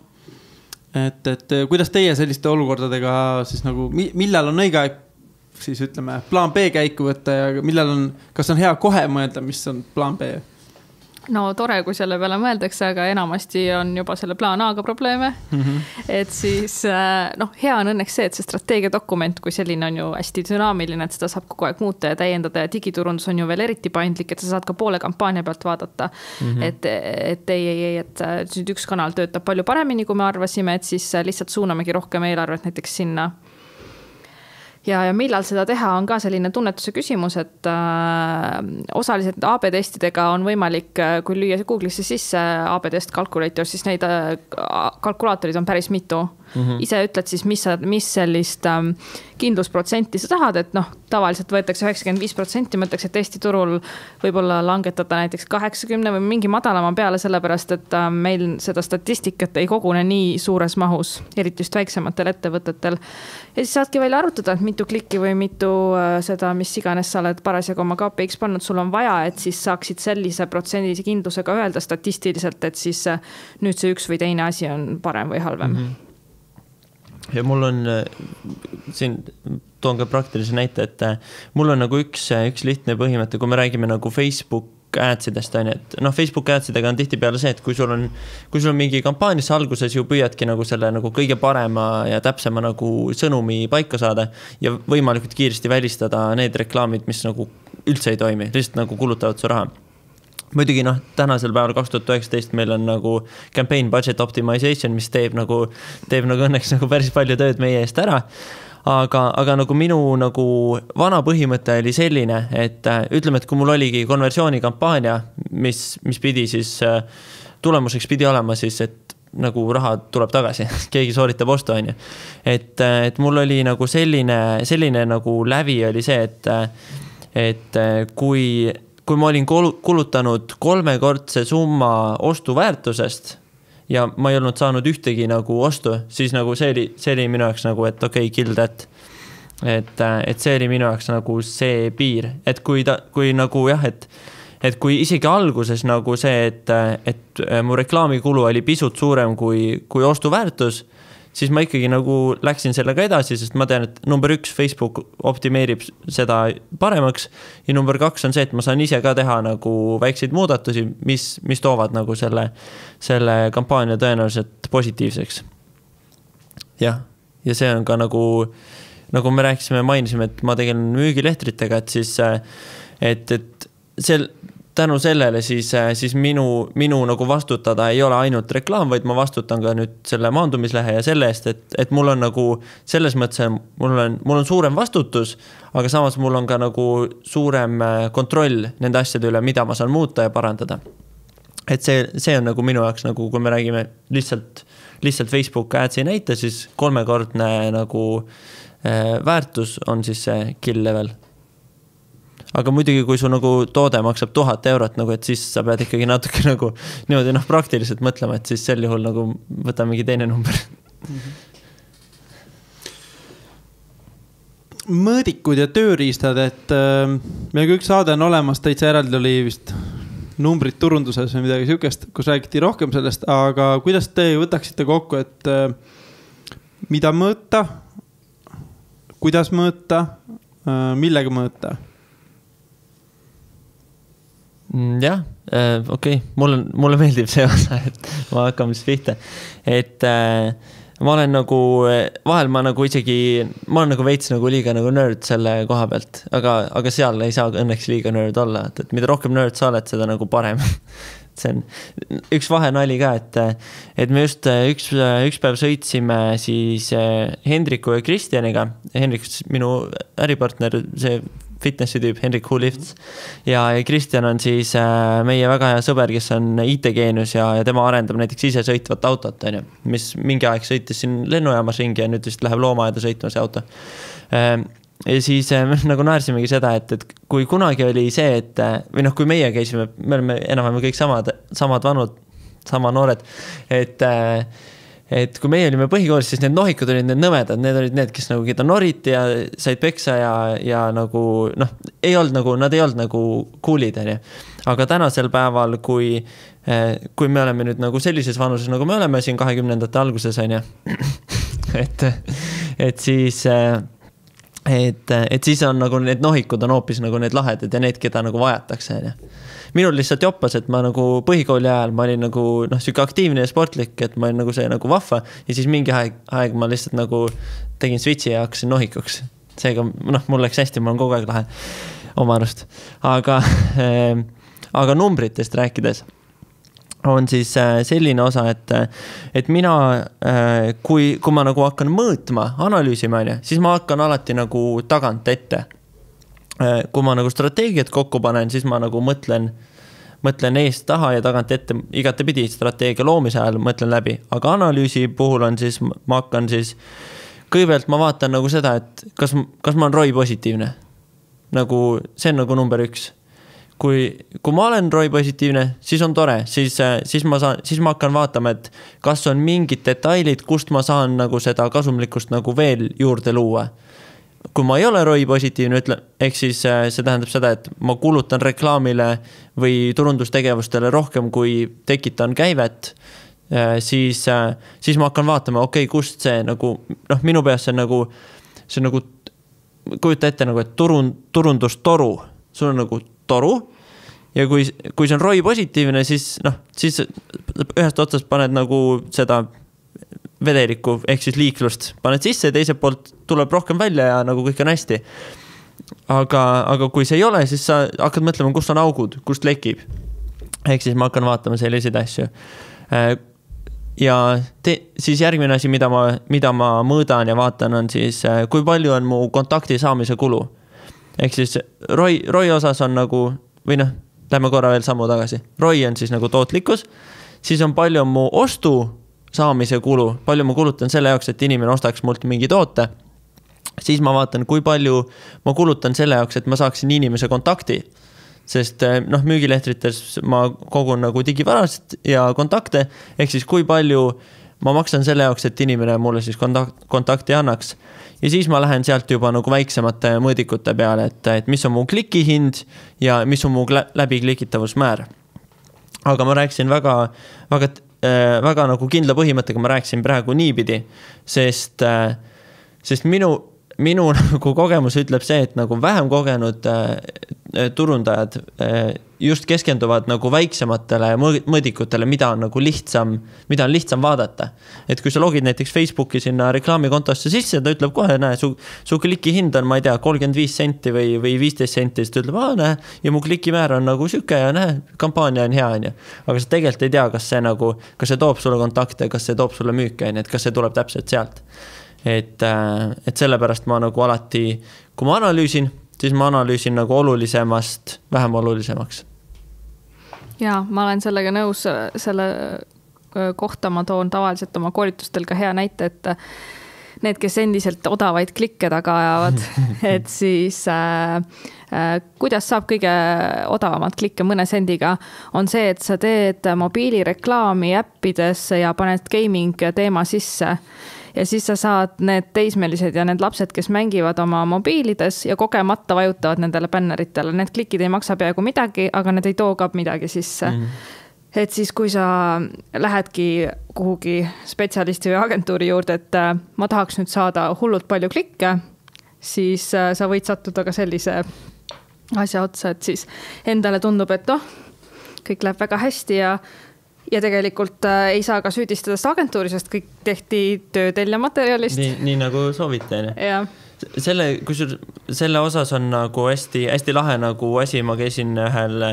et kuidas teie selliste olukordadega siis nagu, millal on õige aeg siis ütleme plaan B käiku võtta ja kas on hea kohe mõelda, mis on plaan B? No tore, kui selle peale mõeldakse, aga enamasti on juba selle plaan A-ga probleeme. Et siis, hea on õnneks see, et see strateegiadokument, kui selline on ju hästi dünaamiline, et seda saab kogu aeg muuta ja täiendada ja digiturundus on ju veel eriti paindlik, et sa saad ka poole kampaania pealt vaadata. Et nüüd üks kanal töötab palju paremini, kui me arvasime, et siis lihtsalt suunamegi rohkem eelarvet näiteks sinna. Ja millal seda teha on ka selline tunnetuse küsimus, et osaliselt AB-testidega on võimalik, kui lüüa Google'isse sisse AB-test calculator, siis neid kalkulaatorid on päris mitu. Ise ütled siis, mis sellist kindlusprotsenti sa tahad, et tavaliselt võetakse 95%, mõtleks, et Eesti turul võib-olla langetada näiteks 80 või mingi madalama peale, sellepärast, et meil seda statistikat ei kogune nii suures mahus, eriti just väiksematel ettevõtetel. Ja siis saadki välja arvutada, et mitu klikki või mitu seda, mis iganes sa oled parasjagu oma KPX pannud, sul on vaja, et siis saaksid sellise protsendilise kindlusega öelda statistiliselt, et siis nüüd see üks või teine asi on parem või halvem. Ja mul on, siin toon ka praktilise näite, et mul on nagu üks lihtne põhimõte, kui me räägime nagu Facebook adsidest, et Facebook adsidega on tihti peale see, et kui sul on mingi kampaanias alguses ju püüadki nagu selle nagu kõige parema ja täpsema nagu sõnumi paika saada ja võimalikult kiiresti välistada need reklaamid, mis nagu üldse ei toimi, lihtsalt nagu kulutavad su raha. Muidugi tänasel päeval 2019 meil on nagu campaign budget optimization, mis teeb nagu õnneks nagu päris palju tööd meie eest ära. Aga nagu minu nagu vana põhimõte oli selline, et ütleme, et kui mul oligi konversioonikampaania, mis pidi siis tulemuseks pidi olema siis, et nagu raha tuleb tagasi, keegi sooritab ostu, on ju. Et mul oli nagu selline nagu lävi oli see, et kui ma olin kulutanud 3-kordse summa ostuväärtusest ja ma ei olnud saanud ühtegi nagu ostu, siis nagu see oli minu jaoks nagu, et okei, kill that. Et see oli minu jaoks nagu see piir, et kui nagu jah, et kui isegi alguses nagu see, et mu reklaamikulu oli pisut suurem kui ostuväärtus, siis ma ikkagi nagu läksin sellega edasi, sest ma tean, et number 1 Facebook optimeerib seda paremaks ja number 2 on see, et ma saan ise ka teha nagu väikseid muudatusi, mis toovad nagu selle kampaania tõenäoliselt positiivseks. Ja see on ka nagu me mainisime, et ma tegelen müügilehtritega, et siis, tänu sellele siis minu nagu vastutada ei ole ainult reklaam, vaid ma vastutan ka nüüd selle maandumislehe ja selle eest, et mul on nagu selles mõttes, mul on suurem vastutus, aga samas mul on ka nagu suurem kontroll nende asjade üle, mida ma saan muuta ja parandada. Et see on nagu minu jaoks, nagu kui me räägime lihtsalt Facebook ads ei näita, siis 3-kordne nagu väärtus on siis see kill level. Aga muidugi, kui su nagu toode maksab 1000 eurot, nagu, et siis sa pead ikkagi natuke nagu niimoodi praktiliselt mõtlema, et siis sel juhul nagu võta mingi teine number. Mõõdikud ja tööriistad, et meil üks saade on olemas, täitsa eraldi oli vist numbrid turunduses või midagi sükest, kus räägiti rohkem sellest, aga kuidas te võtaksite kokku, et mida mõõta, kuidas mõõta, millega mõõta? Jah, okei. Mulle meeldib see osa, et ma hakkame siis pihta. Et ma olen nagu, vahel ma nagu isegi, ma olen nagu veits nagu liiga nagu nerd selle koha pealt, aga seal ei saa õnneks liiga nerd olla, et mida rohkem nerd sa oled, seda nagu parem. See on üks vahenali ka, et me just üks päev sõitsime siis Hendriku ja Kristjaniga. Hendrik, minu äripartner, see fitnessi tüüp, Hendrik Who Lifts. Ja Kristjan on siis meie väga hea sõber, kes on IT-geenus ja tema arendab näiteks ise sõitvat autot, mis mingi aeg sõitis siin lennujaamas ringi ja nüüd vist läheb loomaaeda sõitma see auto. Ja siis me nagu naersimegi seda, et kui kunagi oli see, või kui meie käisime, me oleme enam-vähem kõik samad vanud, sama noored, et kui meie olime põhikoolis, siis need nohikud olid need nõmedad, need olid need, kes nagu keda noriti ja said peksa ja nagu, ei olnud nagu, nad ei olnud nagu coolid, aga tänasel päeval, kui me oleme nüüd nagu sellises vanuses, nagu me oleme siin 20-ndate alguses, et siis on nagu need nohikud on hoopis nagu need lahedad ja need, keda nagu vajatakse, Minul lihtsalt joppas, et ma nagu põhikooli ajal ma olin nagu süke aktiivne ja sportlik, et ma olin nagu see nagu vahva ja siis mingi aeg ma lihtsalt nagu tegin switchi ja hakkasin nohikuks. Seega, mul läks hästi, ma olen kogu aeg lahe oma arust. Aga numbritest rääkides on siis selline osa, et mina, kui ma nagu hakkan mõõtma, analüüsima, siis ma hakkan alati nagu tagant ette. Kui ma nagu strateegiat kokku panen, siis ma nagu mõtlen eest taha ja tagant ette igatepidi strateegia loomise ajal mõtlen läbi. Aga analüüsi puhul on siis, ma hakkan siis, kõigepealt ma vaatan nagu seda, et kas ma olen ROI positiivne. Nagu, see on nagu number 1. Kui ma olen ROI positiivne, siis on tore, siis ma hakkan vaatama, et kas on mingid detailid, kust ma saan nagu seda kasumlikkust nagu veel juurde luua. Kui ma ei ole ROI positiivne, ehk siis see tähendab seda, et ma kulutan reklaamile või turundustegevustele rohkem, kui tekitan käivet, siis ma hakkan vaatama, kust see nagu, minu peas see on nagu, kujuta ette nagu, et turundustoru, sul on nagu toru ja kui see on ROI positiivne, siis ühest otsast paned nagu seda vedeliku, ehk siis liiklust paned sisse ja teiselt poolt tuleb rohkem välja ja nagu kõik on hästi. Aga kui see ei ole, siis sa hakkad mõtlema, kust on augud, kust lekib. Ehk siis ma hakkan vaatama selliseid asju. Ja siis järgmine asi, mida ma mõõdan ja vaatan, on siis, kui palju on mu kontakti saamise kulu. Ehk siis ROI osas on nagu, või lähme korra veel sammu tagasi. ROI on siis nagu tootlikkus, siis on palju mu ostu saamise kulu, palju ma kulutan selle jaoks, et inimene ostaks mult mingi toote, siis ma vaatan, kui palju ma kulutan selle jaoks, et ma saaksin inimese kontakti. Sest müügilehtrites ma kogun nagu digivarast ja kontakte, ehk siis kui palju ma maksan selle jaoks, et inimene mulle siis kontakti annaks. Ja siis ma lähen sealt juba nagu väiksemate mõõdikute peale, et mis on mu klikihind ja mis on mu läbiklikitavusmäär. Aga ma rääkisin väga nagu kindla põhimõttega, ma rääkisin praegu niipidi, sest minu nagu kogemus ütleb see, et nagu vähem kogenud turundajad just keskenduvad nagu väiksematele mõõdikutele, mida on lihtsam vaadata. Et kui sa logid näiteks Facebooki sinna reklaamikontosse sisse, ta ütleb kohe, näe, su klikihind on, ma ei tea, 35 senti või 15 senti, siis ta ütleb, näe, ja mu klikimäär on nagu süke ja näe, kampaania on hea, on. Aga sa tegelikult ei tea, kas see toob sulle kontakte, kas see toob sulle müüke, et kas see tuleb täpselt sealt. Et sellepärast ma nagu alati, kui ma analüüsin, siis ma analüüsin nagu olulisemast vähem olulisemaks. Jaa, ma olen sellega nõus, selle kohta ma toon tavaliselt oma koolitustel ka hea näite, et need, kes endiselt odavaid klikke taga ajavad, et siis kuidas saab kõige odavamat klikke mõne sendiga, on see, et sa teed mobiilireklaami äppidesse ja paned gaming teema sisse. Ja siis sa saad need teismelised ja need lapsed, kes mängivad oma mobiilides ja kogemata vajutavad nendele bänneritele. Need klikid ei maksa peaaegu midagi, aga need ei too ka midagi sisse. Et siis, kui sa lähedki kuhugi spetsialisti või agentuuri juurde, et ma tahaks nüüd saada hullult palju klikke, siis sa võid sattuda ka sellise asja otsa, et siis endale tundub, et kõik läheb väga hästi ja tegelikult ei saa ka süüdistada seda agentuuri, sest kõik tehti töödel ja materjalist. Nii nagu soovite. Selle osas on nagu hästi lahe nagu asi, ma käisin ühel,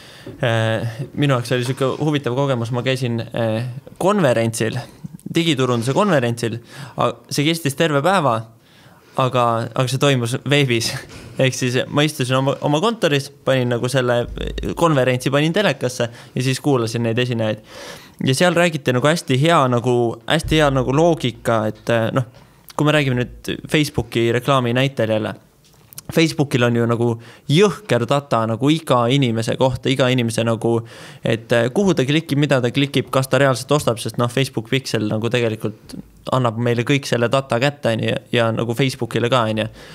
minu jaoks oli selline huvitav kogemus, ma käisin konverentsil, digiturunduse konverentsil, see kestis terve päeva, aga see toimus veebis. Ehk siis ma istusin oma kontoris, panin nagu selle konverentsi, panin telekasse ja siis kuulasin neid esinejaid. Ja seal räägiti nagu hästi hea nagu loogika, et kui me räägime nüüd Facebooki reklaami näitel jälle, Facebookil on ju nagu jõhker data nagu iga inimese kohta, iga inimese nagu, et kuhu ta klikib, mida ta klikib, kas ta reaalselt ostab, sest Facebook Pixel nagu tegelikult annab meile kõik selle data kätte ja nagu Facebookile ka.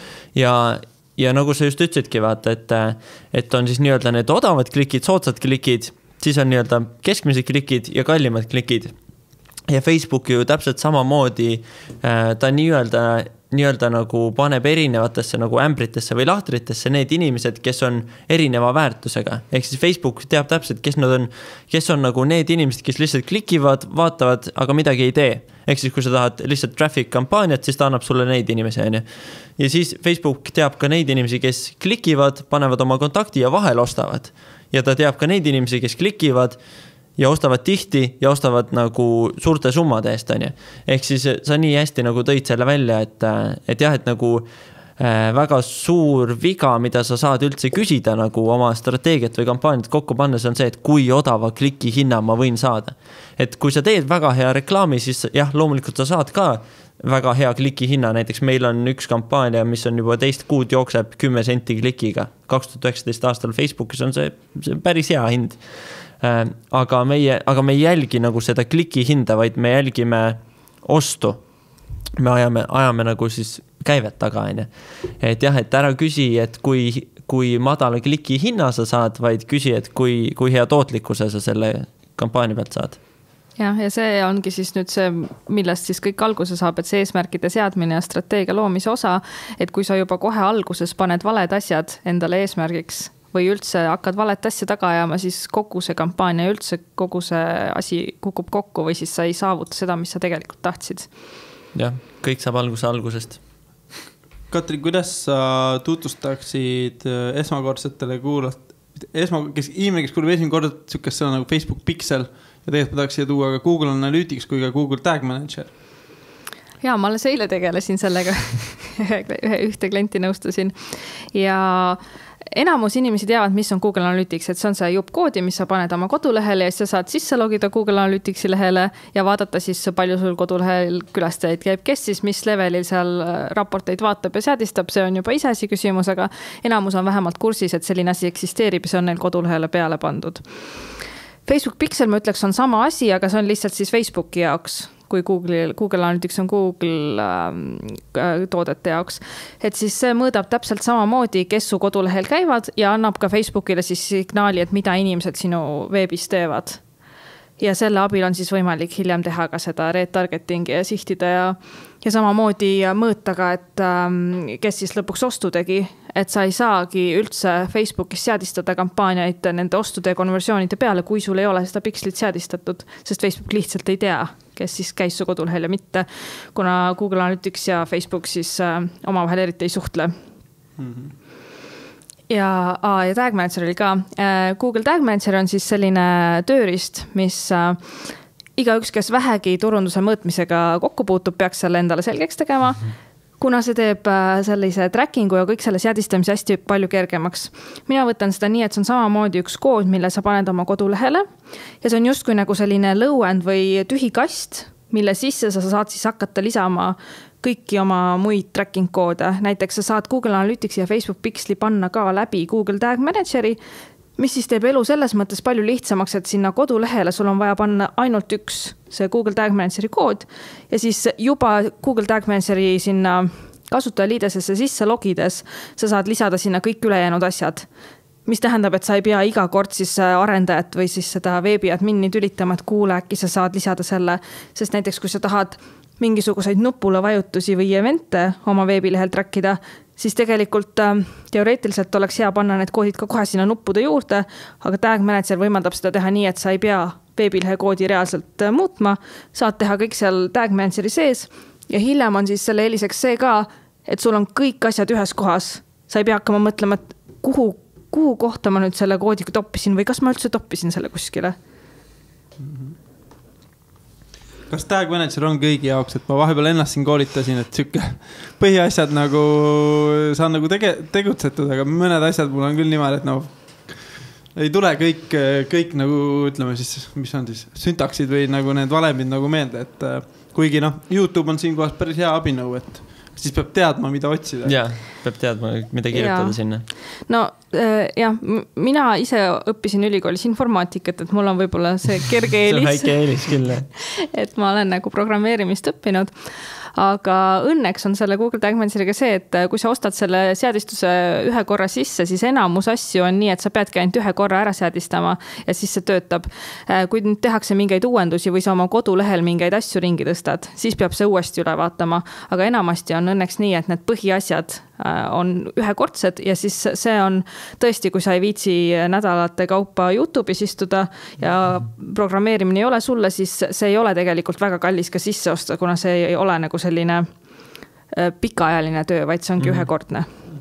Ja nagu sa just ütlesidki, vaata, et on siis nii-öelda need odavad klikid, soodsad klikid, siis on nii-öelda keskmised klikid ja kallimad klikid. Ja Facebook ju täpselt samamoodi, ta nii-öelda nagu paneb erinevatesse nagu ämbritesse või lahtritesse need inimesed, kes on erineva väärtusega. Ehk siis Facebook teab täpselt, kes on nagu need inimesed, kes lihtsalt klikivad, vaatavad, aga midagi ei tee. Ehk siis, kui sa tahad lihtsalt traffic kampaaniat, siis ta annab sulle neid inimesi. Ja siis Facebook teab ka neid inimesi, kes klikivad, panevad oma kontakti ja vahel ostavad. Ja ta teab ka neid inimesi, kes klikivad ja ostavad tihti ja ostavad nagu suurte summade eest. Ehk siis sa nii hästi nagu tõid selle välja, et jah, et nagu väga suur viga, mida sa saad üldse küsida nagu oma strateegiat või kampaaniat kokku pannes on see, et kui odava kliki hinna ma võin saada. Et kui sa teed väga hea reklaami, siis jah, loomulikult sa saad ka väga hea kliki hinna. Näiteks meil on üks kampaania, mis on juba 2 kuud jookseb 10 senti klikiga. 2019 aastal Facebookis on see päris hea hind. Aga me ei jälgi nagu seda kliki hinda, vaid me jälgime ostu. Me ajame nagu siis käivet taga. Et jah, et ära küsi, et kui madala kliki hinna sa saad, vaid küsi, et kui hea tootlikkuse sa selle kampaania pealt saad. Ja see ongi siis nüüd see, millest siis kõik alguse saab, et see eesmärkide seadmine ja strateegia loomise osa, et kui sa juba kohe alguses paned valed asjad endale eesmärgiks või üldse hakkad valet asja taga ajama, siis kogu see kampaania üldse kogu see asi kukub kokku või siis sa ei saavuta seda, mis sa tegelikult tahtsid. Jah, kõik saab algusest. Katri, kuidas sa tutvustaksid esmakordsetele inimene, kes kuuleb esimene kord sükest sõna nagu Facebook Pixel ja tegelikult ma tahaks siia tuua ka Google Analytics kui ka Google Tag Manager? Jaa, ma alles eile tegelesin sellega, ühte klienti nõustusin ja enamus inimesi teavad, mis on Google Analytics, et see on see jupp koodi, mis sa paned oma kodulehele ja siis sa saad sisse logida Google Analyticsi lehele ja vaadata siis, palju sul kodulehel külastajaid käib, kes siis mis levelil seal raporteid vaatab ja seadistab, see on juba iseasi küsimus, aga enamus on vähemalt kursis, et selline asi eksisteerib ja see on neil kodulehele peale pandud. Facebook Pixel, ma ütleks, on sama asi, aga see on lihtsalt siis Facebooki jaoks, kui Google Analytics on Google toodete jaoks. Et siis see mõõdab täpselt samamoodi, kes su kodulehel käivad ja annab ka Facebookile siis signaali, et mida inimesed sinu veebis teevad. Ja selle abil on siis võimalik hiljem teha ka seda retargetingi ja sihtida ja samamoodi mõõta ka, et kes siis lõpuks ostu tegi, et sa ei saagi üldse Facebookis seadistada kampaaniaid nende ostude ja konversioonide peale, kui sul ei ole seda pikslit seadistatud, sest Facebook lihtsalt ei tea, kes siis käis su kodulehel ja mitte, kuna Google Analytics ja Facebook siis omavahel eriti ei suhtle. Ja Tag Manager oli ka. Google Tag Manager on siis selline tööriist, mis igaüks, kes vähegi turunduse mõõtmisega kokku puutub, peaks selle endale selgeks tegema, kuna see teeb sellise trackingu ja kõik selle seadistamise hästi palju kergemaks. Mina võtan seda nii, et see on samamoodi üks kood, mille sa paned oma kodulehele ja see on justkui nagu selline low-end või tühi kast, mille sisse sa saad siis hakata lisama kõiki oma muid tracking koode. Näiteks sa saad Google Analytics ja Facebook Pixeli panna ka läbi Google Tag Manageri, mis siis teeb elu selles mõttes palju lihtsamaks, et sinna kodulehele sul on vaja panna ainult üks see Google Tag Manageri kood ja siis juba Google Tag Manageri sinna kasutajaliidesesse sisse logides sa saad lisada sinna kõik ülejäänud asjad. Mis tähendab, et sa ei pea iga kord siis arendajat või siis seda veebiadmini tülitama, et kuule, äkki sa saad lisada selle, sest näiteks kui sa tahad mingisuguseid nupule vajutusi või evente oma veebilehel trackida, siis tegelikult teoreetiliselt oleks hea panna need koodid ka kohe sinna nuppude juurde, aga Tag Manager võimaldab seda teha nii, et sa ei pea veebilehe koodi reaalselt muutma, saad teha kõik seal Tag Manageri sees ja hiljem on siis selle eeliseks see ka, et sul on kõik asjad ühes kohas. Sa ei pea hakkama mõtlema, et kuhu kohta ma nüüd selle koodiga toppisin või kas ma üldse toppisin selle kuskile. Kas Tag Manager on kõigi jaoks, et ma vahepeal ennast siin koolitasin, et sükke põhiasjad nagu saan nagu tegutsetud, aga mõned asjad mul on küll niimoodi, et ei tule kõik nagu ütleme siis, mis on siis syntaksid või nagu need valemid nagu meelde, et kuigi YouTube on siin kohas päris hea abinõu, et siis peab teadma, mida otsida. Jaa, peab teadma, mida kirjutada sinna. No jah, mina ise õppisin ülikoolis informaatikat, et mul on võib-olla see kerge eelis. See on väike eelis küll. Et ma olen nagu programmeerimist õppinud. Aga õnneks on selle Google Tag Manageriga see, et kui sa ostad selle seadistuse ühe korra sisse, siis enamus asju on nii, et sa peadki ainult ühe korra ära seadistama ja siis see töötab. Kui nüüd tehakse mingeid uuendusi või sa oma kodulehel mingeid asju ringi tõstad, siis peab see uuesti üle vaatama. Aga enamasti on õnneks nii, et need põhiasjad on ühekordsed ja siis see on tõesti, kui sa ei viitsi nädalate kaupa YouTube'is istuda ja programmeerimine ei ole sulle, siis see ei ole tegelikult väga kallis ka sisse osta, kuna see ei ole nagu selline pikaajaline töö, vaid see ongi ühekordne.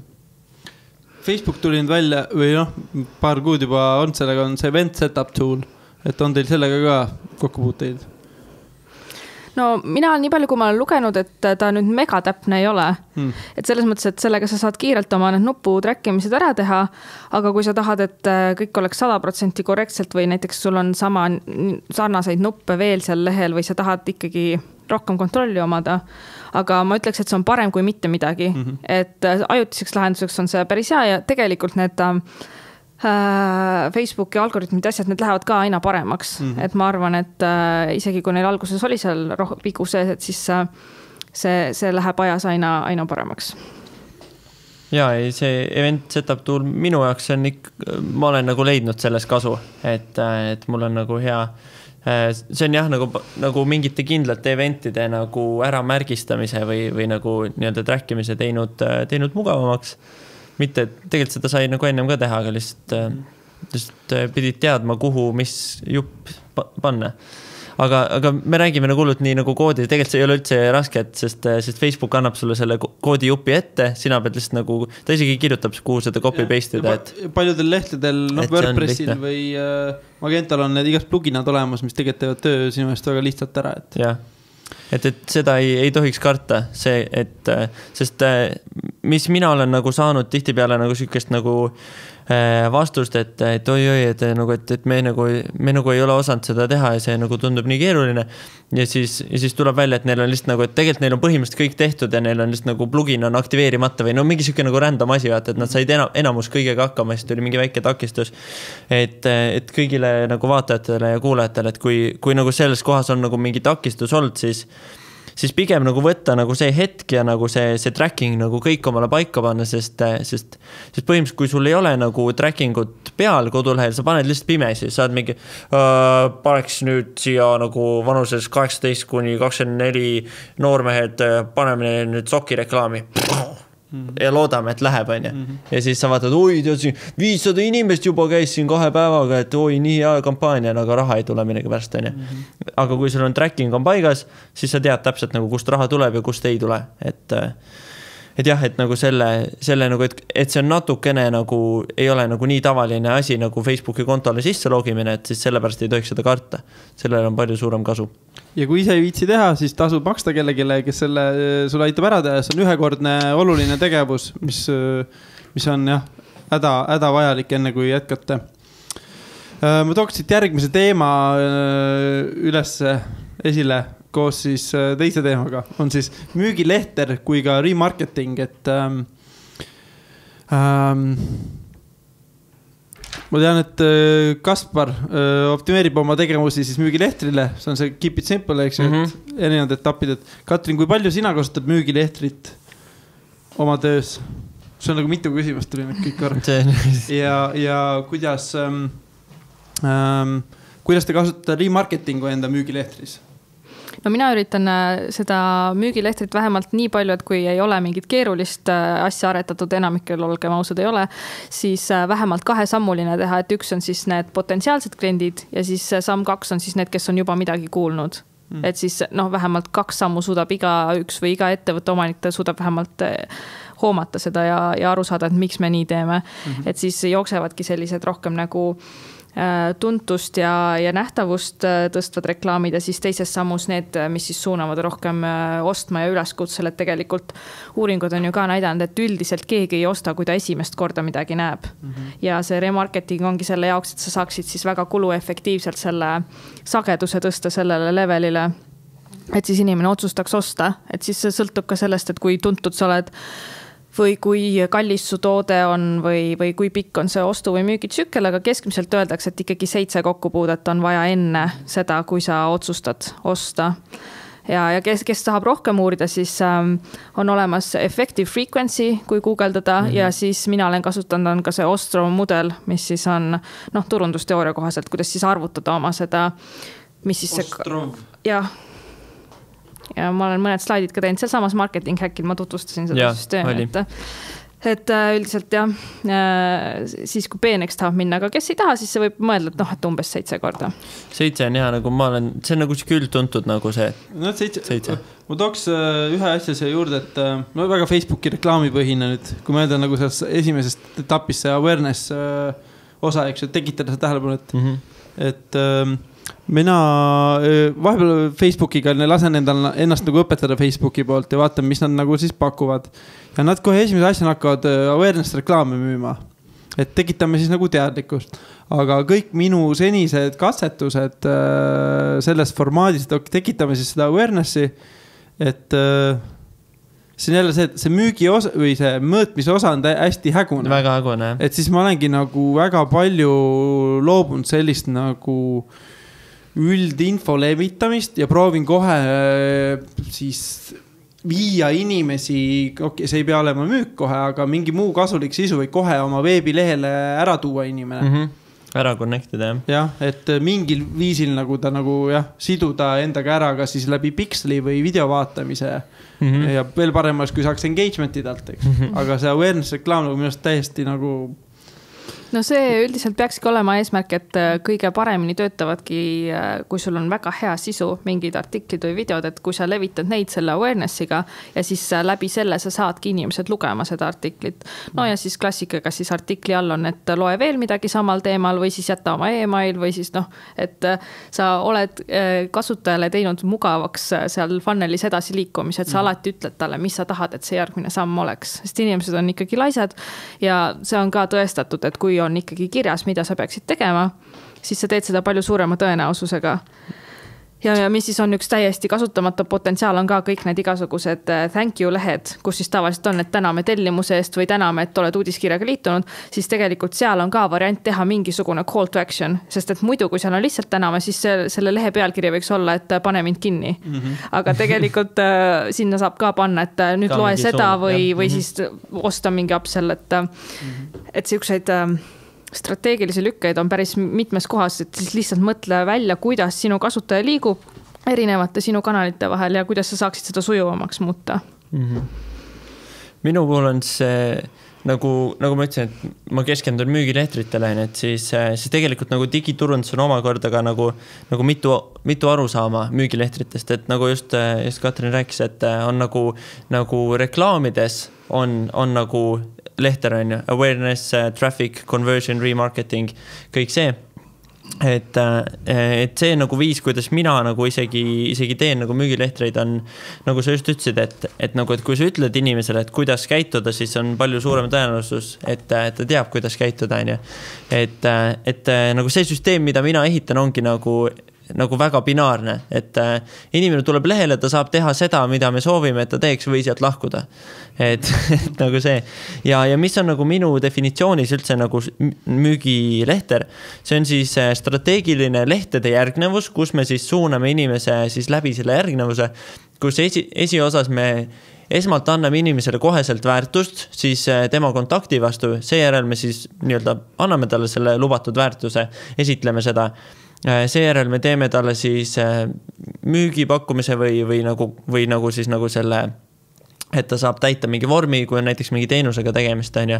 Facebook tuli nüüd välja või paar kuud juba on sellega, on see event setup tool, et on teil sellega ka kokkupuuteid? No mina nii palju, kui ma olen lugenud, et ta nüüd megatäpne ei ole. Et selles mõttes, et sellega sa saad kiirelt oma need nupu trackimised ära teha, aga kui sa tahad, et kõik oleks 100% korrektselt või näiteks sul on sarnaseid nuppe veel seal lehel või sa tahad ikkagi rohkem kontrolli omada, aga ma ütleks, et see on parem kui mitte midagi. Et ajutiseks lahenduseks on see päris hea ja tegelikult need Facebooki algoritmid asjad, need lähevad ka aina paremaks. Et ma arvan, et isegi kui neil alguses oli seal vigu sees, et siis see läheb ajas aina paremaks. Jaa, see event setup tool minu jaoks on ma olen nagu leidnud selles kasu, et mul on nagu hea. See on jah, nagu mingite kindlate eventide nagu ära märgistamise või nagu nii-öelda trackimise teinud mugavamaks. Mitte, tegelikult seda sai nagu ennem ka teha, aga lihtsalt pidid teadma, kuhu, mis jupp panna. Aga me räägime nagu hullult nii nagu koodi, tegelikult see ei ole üldse raske, sest Facebook annab sulle selle koodi jupi ette, sina pead lihtsalt nagu, ta isegi kirjutab, kuhu seda copy-paste ida. Paljudel lehtedel, WordPressil või Magental on need igast pluginad olemas, mis tegelikult teevad töö sinu eest väga lihtsalt ära. Jah. Et seda ei tohiks karta, sest mis mina olen nagu saanud tihtipeale nagu sükest nagu vastust, et oi-oi, et me nagu ei ole osanud seda teha ja see nagu tundub nii keeruline. Ja siis tuleb välja, et neil on lihtsalt nagu, et tegelikult neil on põhimõtteliselt kõik tehtud ja neil on lihtsalt nagu plugin on aktiveerimata või no mingi siuke nagu random asi, vaata, et nad said enamus kõigega hakkama, siis tuli mingi väike takistus. Et kõigile nagu vaatajatele ja kuulajatele, et kui nagu selles kohas on nagu mingi takistus olnud, siis pigem nagu võtta nagu see hetk ja nagu see tracking nagu kõik omale paika panna, sest põhimõtteliselt, kui sul ei ole nagu trackingut peal kodulehel, sa paned lihtsalt pimesi, saad mingi, paneks nüüd siia nagu vanuses 18-24 noormehed, paneme nüüd soki reklaami. Ja loodame, et läheb, on ju. Ja siis sa vaatad, oi, 500 inimest juba käis siin 2 päevaga, et oi, nii hea kampaania, aga raha ei tule millegi pärast, on ju. Aga kui sul on tracking on paigas, siis sa tead täpselt nagu kust raha tuleb ja kust ei tule. Et jah, et nagu selle nagu, et see on natukene nagu ei ole nagu nii tavaline asi nagu Facebooki kontole sisse logimine, et siis sellepärast ei tohiks seda karta. Sellel on palju suurem kasu. Ja kui ise ei viitsi teha, siis tasub maksta kellegile, kes selle sulle aitab ära teha. See on ühekordne oluline tegevus, mis on jah, häda vajalik enne kui jätkata. Ma tooks siit järgmise teema üles esile koos siis teise teemaga. On siis müügilehter kui ka remarketing, et ma tean, et Kaspar optimeerib oma tegevusi siis müügilehtrile. See on see keep it simple, eks ju, et erinevad etapid. Et Katrin, kui palju sina kasutad müügilehtrit oma töös? See on nagu mitu küsimust tuli nüüd kõik korra. Ja kuidas te kasutate remarketingu enda müügilehtris? No mina üritan seda müügilehtrit vähemalt nii palju, et kui ei ole mingit keerulist asja aretatud, enamikel olgem ausad ei ole, siis vähemalt 2-sammuline teha, et üks on siis need potentsiaalsed kliendid ja siis samm 2 on siis need, kes on juba midagi kuulnud. Et siis vähemalt 2 sammu suudab iga üks või iga ettevõtte omanik suudab vähemalt hoomata seda ja aru saada, et miks me nii teeme. Et siis jooksevadki sellised rohkem nagu tuntust ja nähtavust tõstvad reklaamid ja siis teises sammus need, mis siis suunavad rohkem ostma ja üleskutsel, et tegelikult uuringud on ju ka näidanud, et üldiselt keegi ei osta, kui ta esimest korda midagi näeb. Ja see remarketing ongi selle jaoks, et sa saaksid siis väga kuluefektiivselt selle sageduse tõsta sellele levelile, et siis inimene otsustaks osta, et siis see sõltub ka sellest, et kui tuntud sa oled või kui kallis su toode on või kui pikk on see ostu- või müügitsükkel, aga keskmiselt öeldakse, et ikkagi 7 kokkupuudet on vaja enne seda, kui sa otsustad osta. Ja kes tahab rohkem uurida, siis on olemas effective frequency, kui guugeldada ja siis mina olen kasutanud on ka see Ostrom mudel, mis siis on turundusteooria kohaselt, kuidas siis arvutada oma seda, mis siis Ostrom. Ja ma olen mõned slaidid ka teinud seal samas marketing hackil, ma tutvustasin seda süsteemi. Et üldiselt siis kui peeneks tahab minna, aga kes ei taha, siis see võib mõelda, et umbes 7 korda. 7 on hea, nagu ma olen, see on nagu küll tuntud nagu see. 7. Ma tooks ühe asja siia juurde, et ma väga Facebooki reklaamipõhine nüüd, kui mõelda nagu sellest esimesest etapist see awareness osa, eks ju, tekitada seda tähelepanu, et mina vahepeal Facebookiga lasen ennast nagu õpetada Facebooki poolt ja vaatan, mis nad nagu siis pakuvad. Ja nad kohe esimese asjana hakkavad awareness reklaame müüma. Et tekitame siis nagu teadlikkust. Aga kõik minu senised katsetused selles formaadis, et tekitame siis seda awarenessi, et see on jälle see, et see müügi osa või see mõõtmise osa on hästi hägune. Väga hägune, jah. Et siis ma olengi nagu väga palju loobunud sellist nagu üldinfo levitamist ja proovin kohe siis viia inimesi, see ei pea olema müük kohe, aga mingi muu kasulik sisu või kohe oma veebilehele ära tuua inimene. Ära connectida, jah. Jah, et mingil viisil nagu ta nagu siduda endaga ära ka siis läbi piksli või video vaatamise ja veel paremas, kui saaks engagement'i talt, eks. Aga see awareness reklaam nagu minust täiesti nagu no see üldiselt peakski olema eesmärk, et kõige paremini töötavadki, kui sul on väga hea sisu, mingid artiklid või videod, et kui sa levitad neid selle awarenessiga ja siis läbi selle sa saadki inimesed lugema seda artiklit. No ja siis klassikaga siis artikli all on, et loe veel midagi samal teemal või siis jätta oma email või siis et sa oled kasutajale teinud mugavaks seal funnelis edasi liikumise, et sa alati ütled talle, mis sa tahad, et see järgmine samm oleks, sest inimesed on ikkagi laisad ja see on ka tõestatud, et kui on ikkagi kirjas, mida sa peaksid tegema, siis sa teed seda palju suurema tõenäosusega. Ja mis siis on üks täiesti kasutamata potentsiaal on ka kõik need igasugused thank you lehed, kus siis tavaliselt on, et täname tellimuse eest või täname, et oled uudiskirjaga liitunud, siis tegelikult seal on ka variant teha mingisugune call to action, sest et muidu, kui seal on lihtsalt täname, siis selle lehe pealkiri võiks olla, et pane mind kinni. Aga tegelikult sinna saab ka panna, et nüüd loe seda või siis osta mingi upsell, et siukseid strateegilisi lükkeid on päris mitmes kohas, et siis lihtsalt mõtle välja, kuidas sinu kasutaja liigub erinevate sinu kanalite vahel ja kuidas sa saaksid seda sujuvamaks muuta. Minu puhul on see, nagu ma ütlesin, et ma keskendun müügilehtritele, et siis tegelikult nagu digiturundus on omakorda ka nagu mitu arusaama müügilehtritest, et nagu just Katrin rääkis, et on nagu reklaamides on nagu lehter on ju, awareness, traffic, conversion, remarketing, kõik see. Et see nagu viis, kuidas mina nagu isegi teen nagu müügilehtreid on, nagu sa just ütlesid, et kui sa ütled inimesele, et kuidas käituda, siis on palju suurem tõenäosus, et ta teab, kuidas käituda, on ju. Et nagu see süsteem, mida mina ehitan, ongi nagu väga binaarne, et inimene tuleb lehele, ta saab teha seda, mida me soovime, et ta teeks või sealt lahkuda. Et nagu see. Ja mis on nagu minu definitsioonis üldse nagu müügilehter, see on siis strateegiline lehtede järgnevus, kus me siis suuname inimese siis läbi selle järgnevuse, kus esiosas me esmalt anname inimesele koheselt väärtust, siis tema kontakti vastu, seejärel me siis nii-öelda anname talle selle lubatud väärtuse, esitleme seda. Seejärel me teeme talle siis müügipakkumise või nagu siis nagu selle, et ta saab täita mingi vormi, kui on näiteks mingi teenusega tegemist, on ju.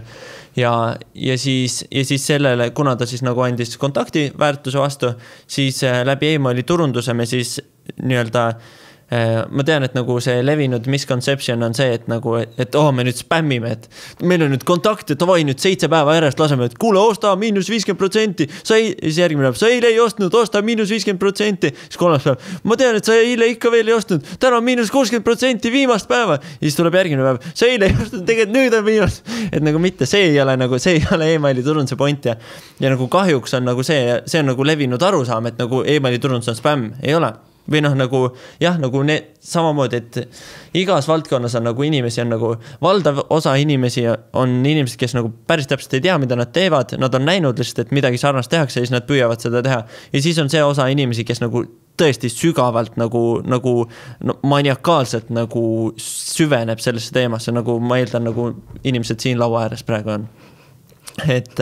Ja siis sellele, kuna ta siis nagu andis kontakti väärtuse vastu, siis läbi emaili turunduse me siis nii-öelda ma tean, et nagu see levinud misconception on see, et nagu, et me nüüd spämmime, et meil on nüüd kontakt, et davai nüüd 7 päeva järjest laseme, et kuule, osta -50%, siis järgmine päev, sa eile ei ostnud, osta -50%, siis kolmas päev, ma tean, et sa eile ikka veel ei ostnud, täna on -60% viimast päeva, ja siis tuleb järgmine päev, sa eile ei ostnud, tegelikult nüüd on viimast, et nagu mitte, see ei ole emaili turunduse point ja nagu kahjuks on nagu see on nagu levinud arusaam, et nagu emaili turundus on spämm, ei ole. Või nagu samamoodi, et igas valdkonnas on nagu inimesi on nagu valdav osa inimesi on inimesed, kes nagu päris täpselt ei tea, mida nad teevad, nad on näinud lihtsalt, et midagi sarnast tehakse ja siis nad püüavad seda teha. Ja siis on see osa inimesi, kes nagu tõesti sügavalt nagu maniakaalselt nagu süveneb sellesse teemasse, nagu ma eeldan, nagu inimesed siin laua ääres praegu on. Et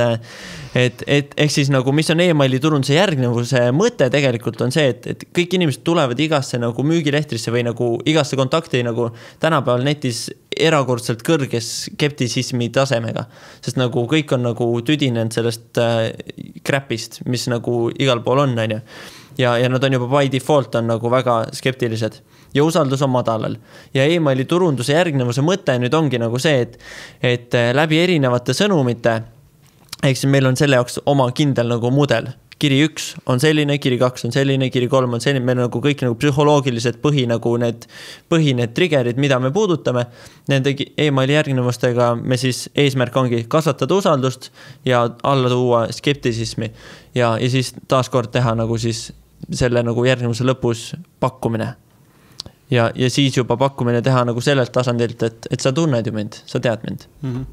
ehk siis nagu, mis on emaili turunduse järgnevuse mõte tegelikult on see, et kõik inimesed tulevad igasse nagu müügilehtrisse või nagu igasse kontakti nagu tänapäeval netis erakordselt kõrges skeptisismi tasemega, sest nagu kõik on nagu tüdinenud sellest crapist, mis nagu igal pool on, on ju. Ja nad on juba by default on nagu väga skeptilised ja usaldus on madalal. Ja emaili turunduse järgnevuse mõte nüüd ongi nagu see, et läbi erinevate sõnumite, eks meil on selle jaoks oma kindel nagu mudel. Kiri 1 on selline, kiri 2 on selline, kiri 3 on selline, meil on nagu kõik nagu psühholoogilised need triggerid, mida me puudutame. Nende emaili järgnevustega me siis eesmärk ongi kasvatada usaldust ja alla tuua skeptisismi ja siis taaskord teha nagu siis selle nagu järgnevuse lõpus pakkumine. Ja siis juba pakkumine teha nagu sellelt tasandilt, et sa tunned ju mind, sa tead mind.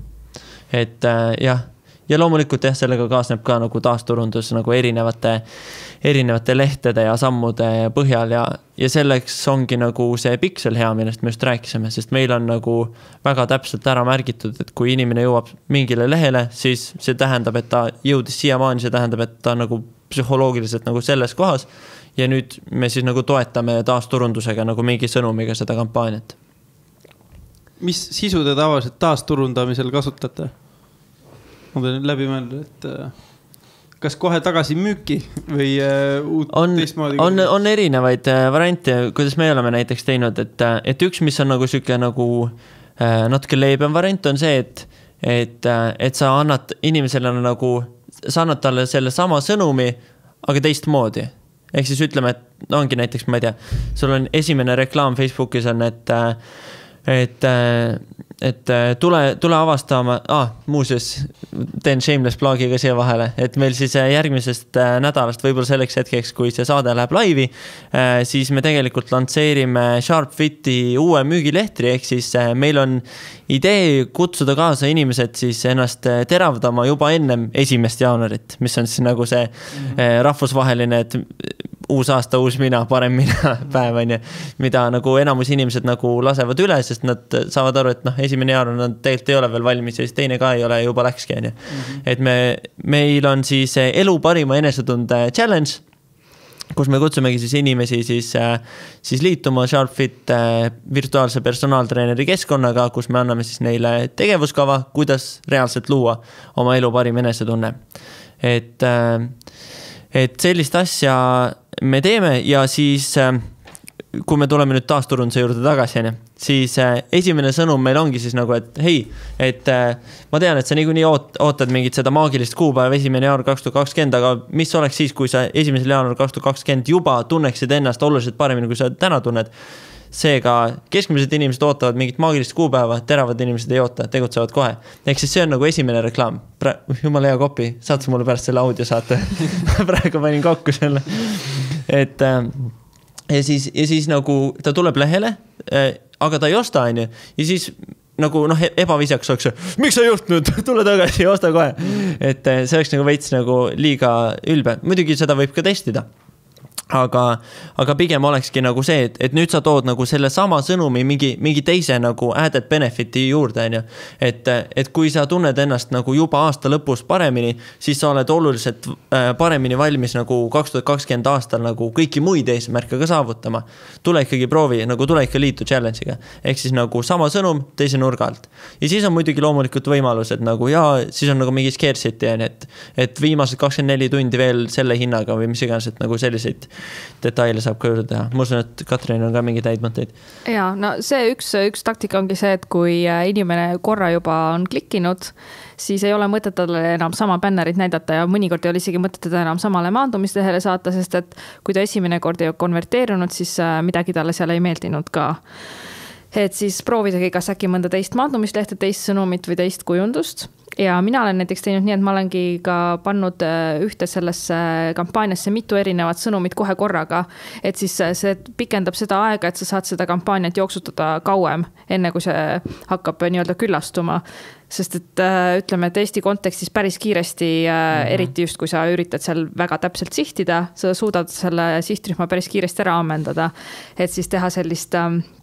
Et jah. Ja loomulikult sellega kaasneb ka nagu taasturundus nagu erinevate lehtede ja sammude põhjal ja selleks ongi nagu see piksel hea, millest me just rääkisime, sest meil on nagu väga täpselt ära märgitud, et kui inimene jõuab mingile lehele, siis see tähendab, et ta jõudis siiamaani, see tähendab, et ta nagu psühholoogiliselt nagu selles kohas ja nüüd me siis nagu toetame taasturundusega nagu mingi sõnumiga seda kampaaniat. Mis sisu te tavaliselt taasturundamisel kasutate? ma pean läbi mõelda, et kas kohe tagasi müüki või uut teistmoodi? On erinevaid variante, kuidas me oleme näiteks teinud, et üks, mis on nagu siuke nagu natuke leebem variant on see, et sa annad inimesele nagu, sa annad talle selle sama sõnumi, aga teistmoodi. Ehk siis ütleme, et ongi näiteks, ma ei tea, sul on esimene reklaam Facebookis on, et tule avastama, muuseas, teen shameless plagi ka siia vahele, et meil siis järgmisest nädalast, võib-olla selleks hetkeks, kui see saade läheb laivi, siis me tegelikult lantseerime Sharpfiti uue müügilehtri, ehk siis meil on idee kutsuda kaasa inimesed siis ennast teravdama juba ennem 1. jaanuarit, mis on siis nagu see rahvusvaheline, et uus aasta, uus mina, parem mina päev on, mida nagu enamus inimesed nagu lasevad üle, sest nad saavad aru, et 1. jaanuar nad tegelikult ei ole veel valmis ja siis teine ka ei ole, juba läkski on. Et meil on siis elu parima enesetunde challenge, kus me kutsumegi siis inimesi siis liituma Sharpfit virtuaalse personaaltreeneri keskkonnaga, kus me anname siis neile tegevuskava, kuidas reaalselt luua oma elu parim enesetunne. Et sellist asja me teeme ja siis, kui me tuleme nüüd taasturunduse juurde tagasi, siis esimene sõnum meil ongi siis nagu, et hei, et ma tean, et sa niikuinii ootad mingit seda maagilist kuupäeva 1. jaanuar 2020, aga mis oleks siis, kui sa 1. jaanuar 2020 juba tunneksid ennast oluliselt paremini, kui sa täna tunned. Seega keskmised inimesed ootavad mingit maagilist kuupäeva, teravad inimesed ei oota, tegutsevad kohe. Ehk siis see on nagu esimene reklaam. Jumala hea kopi, saad sa mulle pärast selle audio saate. Praegu panin kokku selle. Ja siis nagu ta tuleb lehele, aga ta ei osta, on ju. Ja siis nagu ebavisjaks oleks, miks sa ei ostnud, tule tagasi ja osta kohe. Et see oleks nagu veits nagu liiga ülbe. Muidugi seda võib ka testida. Aga pigem olekski nagu see, et nüüd sa tood nagu selle sama sõnumi mingi teise nagu added benefiti juurde, on ju. Et kui sa tunned ennast nagu juba aasta lõpus paremini, siis sa oled oluliselt paremini valmis nagu 2020 aastal nagu kõiki muid eesmärke ka saavutama. Tule ikkagi proovi, nagu tule ikka liitu challenge'iga. Ehk siis nagu sama sõnum teise nurga alt. Ja siis on muidugi loomulikult võimalused nagu siis on nagu mingi scarcity, et viimased 24 tundi veel selle hinnaga või mis iganes, et nagu selliseid detaile saab ka juurde teha. Ma usun, et Katrin on ka mingi täid mõtteid. Ja, no see üks taktika ongi see, et kui inimene korra juba on klikkinud, siis ei ole mõtet talle enam sama bännerit näidata ja mõnikord ei ole isegi mõtet teda enam samale maandumistehele saata, sest et kui ta esimene kord ei ole konverteerunud, siis midagi talle seal ei meeldinud ka. Et siis proovidagi kas äkki mõnda teist maandumistehte, teist sõnumit või teist kujundust. Ja mina olen näiteks teinud nii, et ma olengi ka pannud ühte sellesse kampaaniasse mitu erinevat sõnumit kohe korraga. Et siis see pikendab seda aega, et sa saad seda kampaaniat jooksutada kauem, enne kui see hakkab nii-öelda küllastuma. Sest et ütleme, et Eesti kontekstis päris kiiresti, eriti just kui sa üritad seal väga täpselt sihtida, sa suudad selle sihtrühma päris kiiresti ära ammendada. Et siis teha sellist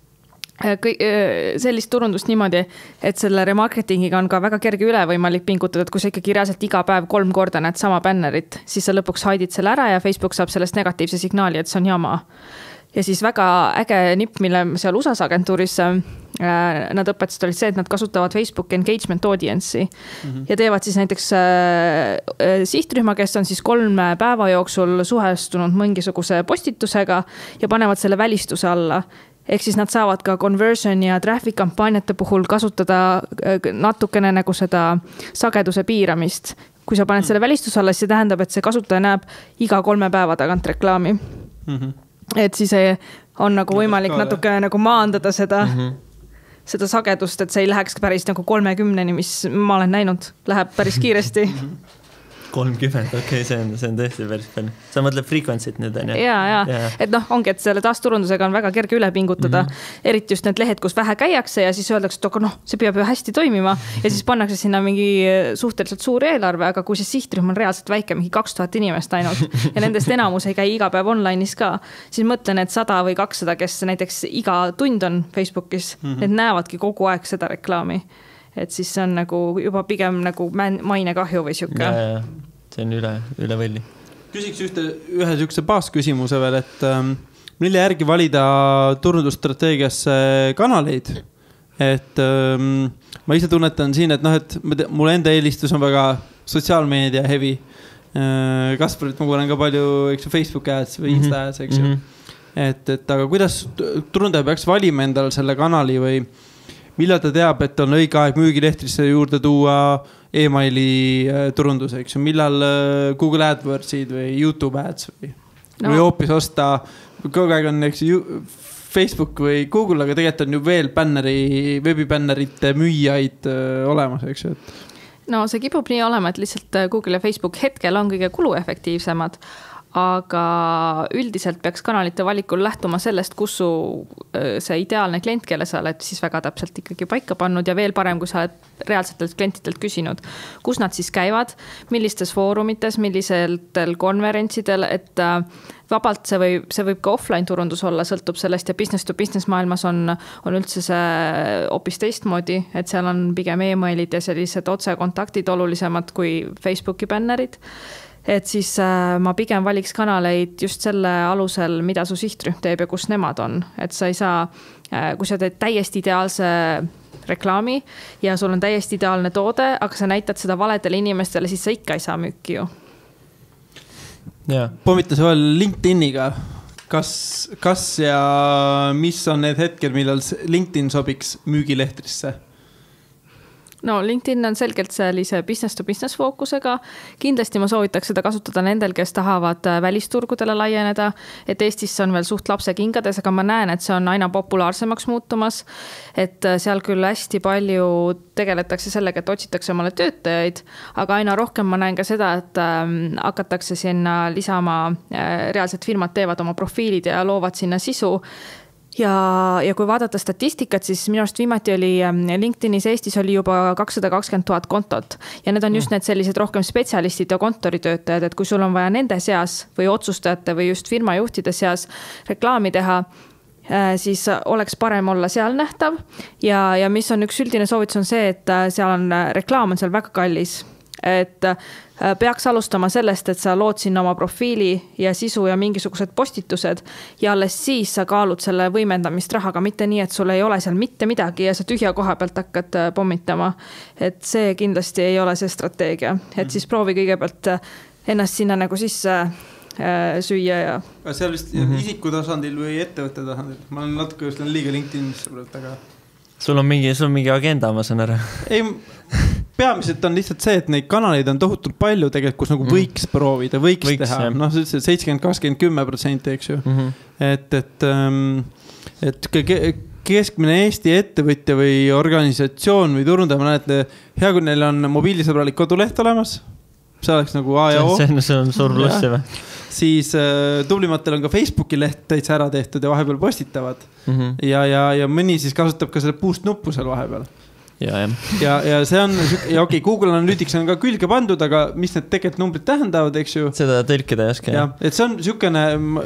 turundust niimoodi, et selle remarketingiga on ka väga kerge üle võimalik pingutada, et kui sa ikkagi reaalselt iga päev 3 korda näed sama bännerit, siis sa lõpuks haidid selle ära ja Facebook saab sellest negatiivse signaali, et see on jama. Ja siis väga äge nipp, mille seal USAs agentuuris nad õpetasid olid see, et nad kasutavad Facebook engagement audience'i ja teevad siis näiteks sihtrühma, kes on siis 3 päeva jooksul suhestunud mingisuguse postitusega ja panevad selle välistuse alla. Ehk siis nad saavad ka conversion ja traffic kampaaniate puhul kasutada natukene nagu seda sageduse piiramist. Kui sa paned selle välistuse alla, siis see tähendab, et see kasutaja näeb iga 3 päeva tagant reklaami. Et siis on nagu võimalik natukene nagu maandada seda sagedust, et see ei läheks päris nagu 30-ni, mis ma olen näinud, läheb päris kiiresti. 30, okei, see on tõesti päris palju. Sa mõtled frequency't nüüd, on ju? Ja. Et ongi, et selle taasturundusega on väga kerge üle pingutada. Eriti just need lehed, kus vähe käiakse ja siis öeldakse, et see peab ju hästi toimima. Ja siis pannakse sinna mingi suhteliselt suur eelarve, aga kui see sihtrühm on reaalselt väike, mingi 2000 inimest ainult ja nendest enamus ei käi iga päev online'is ka, siis mõtlen, et 100 või 200, kes näiteks iga tund on Facebookis, need näevadki kogu aeg seda reklaami. Et siis see on nagu juba pigem nagu maine kahju või siuke. Ja. See on üle võlli. Küsiks ühe sükse baasküsimuse veel, et mille järgi valida turundusstrateegiasse kanaleid? et ma ise tunnetan siin, et noh, et mul enda eelistus on väga sotsiaalmeedia heavy. Kasparit ma kuulen ka palju, eks ju, Facebook ads või Insta ads, eks ju. Et aga kuidas turundaja peaks valima endal selle kanali või millal ta teab, et on õige aeg müügilehtrisse juurde tuua emaili turundus, eks ju, millal Google AdWordsid või YouTube ads või hoopis osta, kogu aeg on eks, Facebook või Google, aga tegelikult on ju veel veebibännerite müüjaid olemas, eks ju. No see kipub nii olema, et lihtsalt Google ja Facebook hetkel on kõige kuluefektiivsemad, aga üldiselt peaks kanalite valikul lähtuma sellest, kus su see ideaalne klient, kelle sa oled siis väga täpselt ikkagi paika pannud ja veel parem, kui sa oled reaalsetelt klientidelt küsinud, kus nad siis käivad, millistes foorumites, millisetel konverentsidel, et vabalt see võib ka offline turundus olla, sõltub sellest ja business to business maailmas on üldse see hoopis teistmoodi, et seal on pigem emailid ja sellised otsekontaktid olulisemad kui Facebooki bännerid. Et siis ma pigem valiks kanaleid just selle alusel, mida su sihtrühm teeb ja kus nemad on. Et sa ei saa, kui sa teed täiesti ideaalse reklaami ja sul on täiesti ideaalne toode, aga sa näitad seda valedele inimestele, siis sa ikka ei saa müüki ju. Yeah. Pommitan see veel LinkedIniga. Kas ja mis on need hetkel, millal LinkedIn sobiks müügilehtrisse? No LinkedIn on selgelt sellise business to business fookusega. Kindlasti ma soovitaks seda kasutada nendel, kes tahavad välisturgudele laieneda, et Eestis on veel suht lapse kingades, aga ma näen, et see on aina populaarsemaks muutumas, et seal küll hästi palju tegeletakse sellega, et otsitakse omale töötajaid, aga aina rohkem ma näen ka seda, et hakatakse sinna lisama, reaalselt firmad teevad oma profiilid ja loovad sinna sisu. Ja kui vaadata statistikat, siis minu arust viimati oli LinkedInis Eestis oli juba 220 000 kontot ja need on just need sellised rohkem spetsialistid ja kontoritöötajad, et kui sul on vaja nende seas või otsustajate või just firmajuhtide seas reklaami teha, siis oleks parem olla seal nähtav ja mis on üks üldine soovitus on see, et seal on reklaam on seal väga kallis. Et peaks alustama sellest, et sa lood sinna oma profiili ja sisu ja mingisugused postitused ja alles siis sa kaalud selle võimendamist rahaga, mitte nii, et sul ei ole seal mitte midagi ja sa tühja koha pealt hakkad pommitama. Et see kindlasti ei ole see strateegia, et siis proovi kõigepealt ennast sinna nagu sisse süüa ja... Seal vist isiku tasandil või ettevõtte tasandil? Ma olen natuke just liiga LinkedInisse praegu, aga... Sul on mingi agenda, ma saan ära. Ei, peamiselt on lihtsalt see, et neid kanaleid on tohutult palju tegelikult, kus nagu võiks proovida, võiks teha. Noh, 70-20-10%, eks ju. Et keskmine Eesti ettevõtja või organisatsioon või turundaja, ma näen, et hea, kui neil on mobiilisõbralik koduleht olemas, see oleks nagu A ja O. See on suur plussi või? Siis tublimatel on ka Facebooki leht täitsa ära tehtud ja vahepeal postitavad. Ja mõni siis kasutab ka selle boost nuppu seal vahepeal. Ja see on, ja okei, Google Analytics on ka külge pandud, aga mis need tegelikult numbrid tähendavad, eks ju? Seda tõlkida ei oska. Ja, et see on siukene,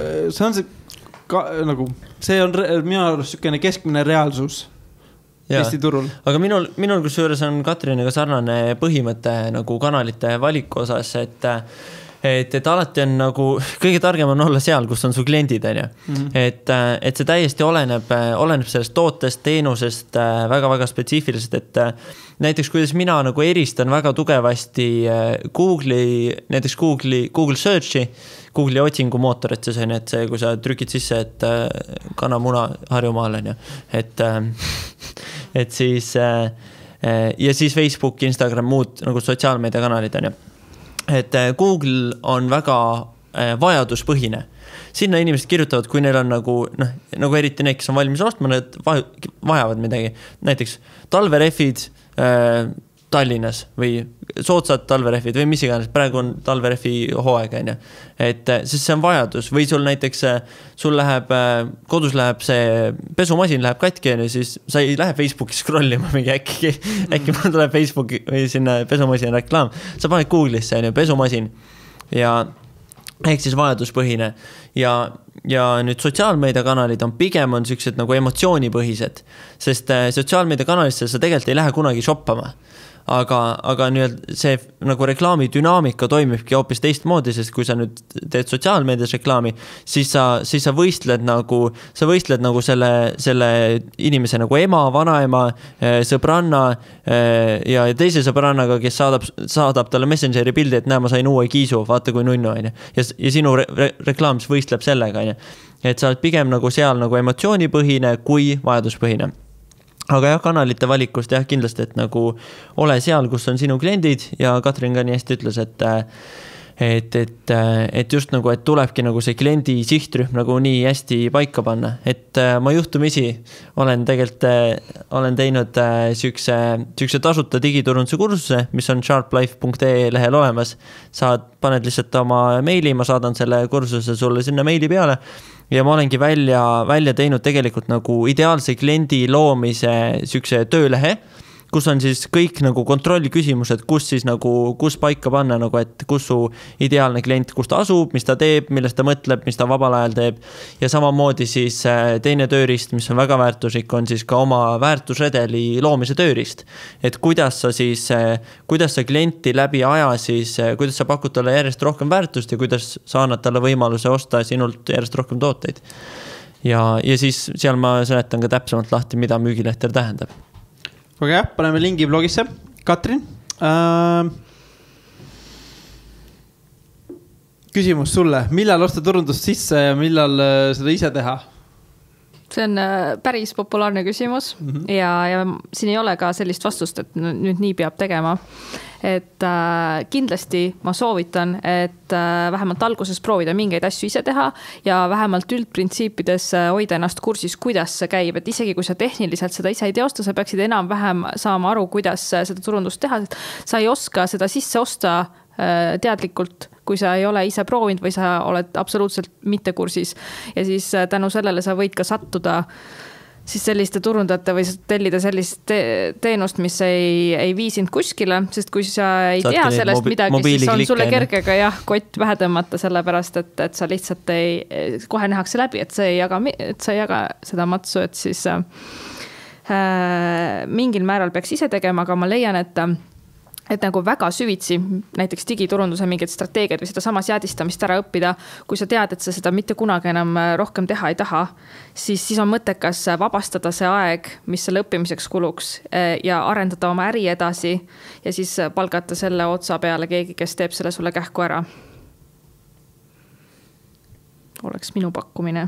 see on minu arust siukene keskmine reaalsus Eesti turul. Aga minul kusjuures on Katriniga sarnane põhimõte nagu kanalite valiku osas, et alati on nagu, kõige targem on olla seal, kus on su kliendid, on ju. Et see täiesti oleneb sellest tootest, teenusest väga-väga spetsiifiliselt, et näiteks kuidas mina nagu eristan väga tugevasti näiteks Google Searchi, Google'i otsingumootor, et see on, et see, kui sa trükid sisse, et kanamuna Harjumaal, on ju. Et siis ja siis Facebook, Instagram, muud nagu sotsiaalmeediakanalid, on ju. Et Google on väga vajaduspõhine. Sinna inimesed kirjutavad, kui neil on nagu eriti need, kes on valmis ostma, need vajavad midagi. Näiteks talverefid Tallinnas või soodsad talverefid või mis iganes. Praegu on talverefi hooaeg, on ju. Et sest see on vajadus. Või sul näiteks, kodus läheb see pesumasin läheb katki, ja siis sa ei lähe Facebooki scrollima mingi äkki mul tuleb Facebooki või sinna pesumasin reklaam. Sa paned Google'isse, on ju, pesumasin ja ehk siis vajaduspõhine ja nüüd sotsiaalmeediakanalid on pigem on sellised nagu emotsioonipõhised, sest sotsiaalmeediakanalisse sa tegelikult ei lähe kunagi shoppama. aga nüüd see nagu reklaami dünaamika toimibki hoopis teistmoodi, sest kui sa nüüd teed sotsiaalmeedias reklaami, siis sa võistled nagu selle inimese nagu ema, vanaema, sõbranna ja teise sõbrannaga, kes saadab talle Messengeri pildi, et näe, ma sain uue kiisu, vaata kui nunnu, ja sinu reklaam võistleb sellega, et sa oled pigem nagu seal nagu emotsioonipõhine kui vajaduspõhine. Aga jah, kanalite valikust jah, kindlasti, et nagu ole seal, kus on sinu kliendid ja Katrin ka nii hästi ütles, et just nagu, et tulebki nagu see kliendi sihtrühm nagu nii hästi paika panna, et ma juhtumisi olen teinud sükse tasuta digiturunduse kursuse, mis on sharplife.ee lehel olemas. Paned lihtsalt oma meili, ma saadan selle kursuse sulle sinna meili peale ja ma olengi välja teinud tegelikult nagu ideaalse kliendi loomise sükse töölehe, kus on siis kõik nagu kontrolli küsimused, kus paika panna, nagu, et kus su ideaalne klient, kus ta asub, mis ta teeb, millest ta mõtleb, mis ta vabal ajal teeb. Ja samamoodi siis teine tööriist, mis on väga väärtuslik, on siis ka oma väärtusredeli loomise tööriist. Et kuidas sa klienti läbi aja siis, kuidas sa pakud talle järjest rohkem väärtust ja kuidas sa annad talle võimaluse osta sinult järjest rohkem tooteid. Ja siis seal ma seletan ka täpsemalt lahti, mida müügilehter tähendab. Aga jah, paneme lingi blogisse. Katrin, küsimus sulle. Millal osta turundust sisse ja millal seda ise teha? See on päris populaarne küsimus ja siin ei ole ka sellist vastust, et nüüd nii peab tegema. Et kindlasti ma soovitan, et vähemalt alguses proovida mingeid asju ise teha ja vähemalt üldprintsiipides hoida ennast kursis, kuidas see käib. Et isegi kui sa tehniliselt seda ise ei teosta, sa peaksid enam-vähem saama aru, kuidas seda turundust teha. Sa ei oska seda sisse osta teadlikult, kui sa ei ole ise proovinud või sa oled absoluutselt mitte kursis. Ja siis tänu sellele sa võid ka sattuda siis selliste turundajate või tellida sellist teenust, mis ei vii sind kuskile, sest kui sa ei tea sellest midagi, siis on sulle kergega kott vähe tõmmata sellepärast, et sa lihtsalt kohe nähakse läbi, et sa ei jaga seda matsu, et siis mingil määral peaks ise tegema, aga ma leian, et nagu väga süvitsi näiteks digiturunduse mingid strateegiad või seda sama seadistamist ära õppida, kui sa tead, et sa seda mitte kunagi enam rohkem teha ei taha, siis on mõttekas vabastada see aeg, mis selle õppimiseks kuluks ja arendada oma äri edasi ja siis palgata selle otsa peale keegi, kes teeb selle sulle kähku ära. Oleks minu pakkumine.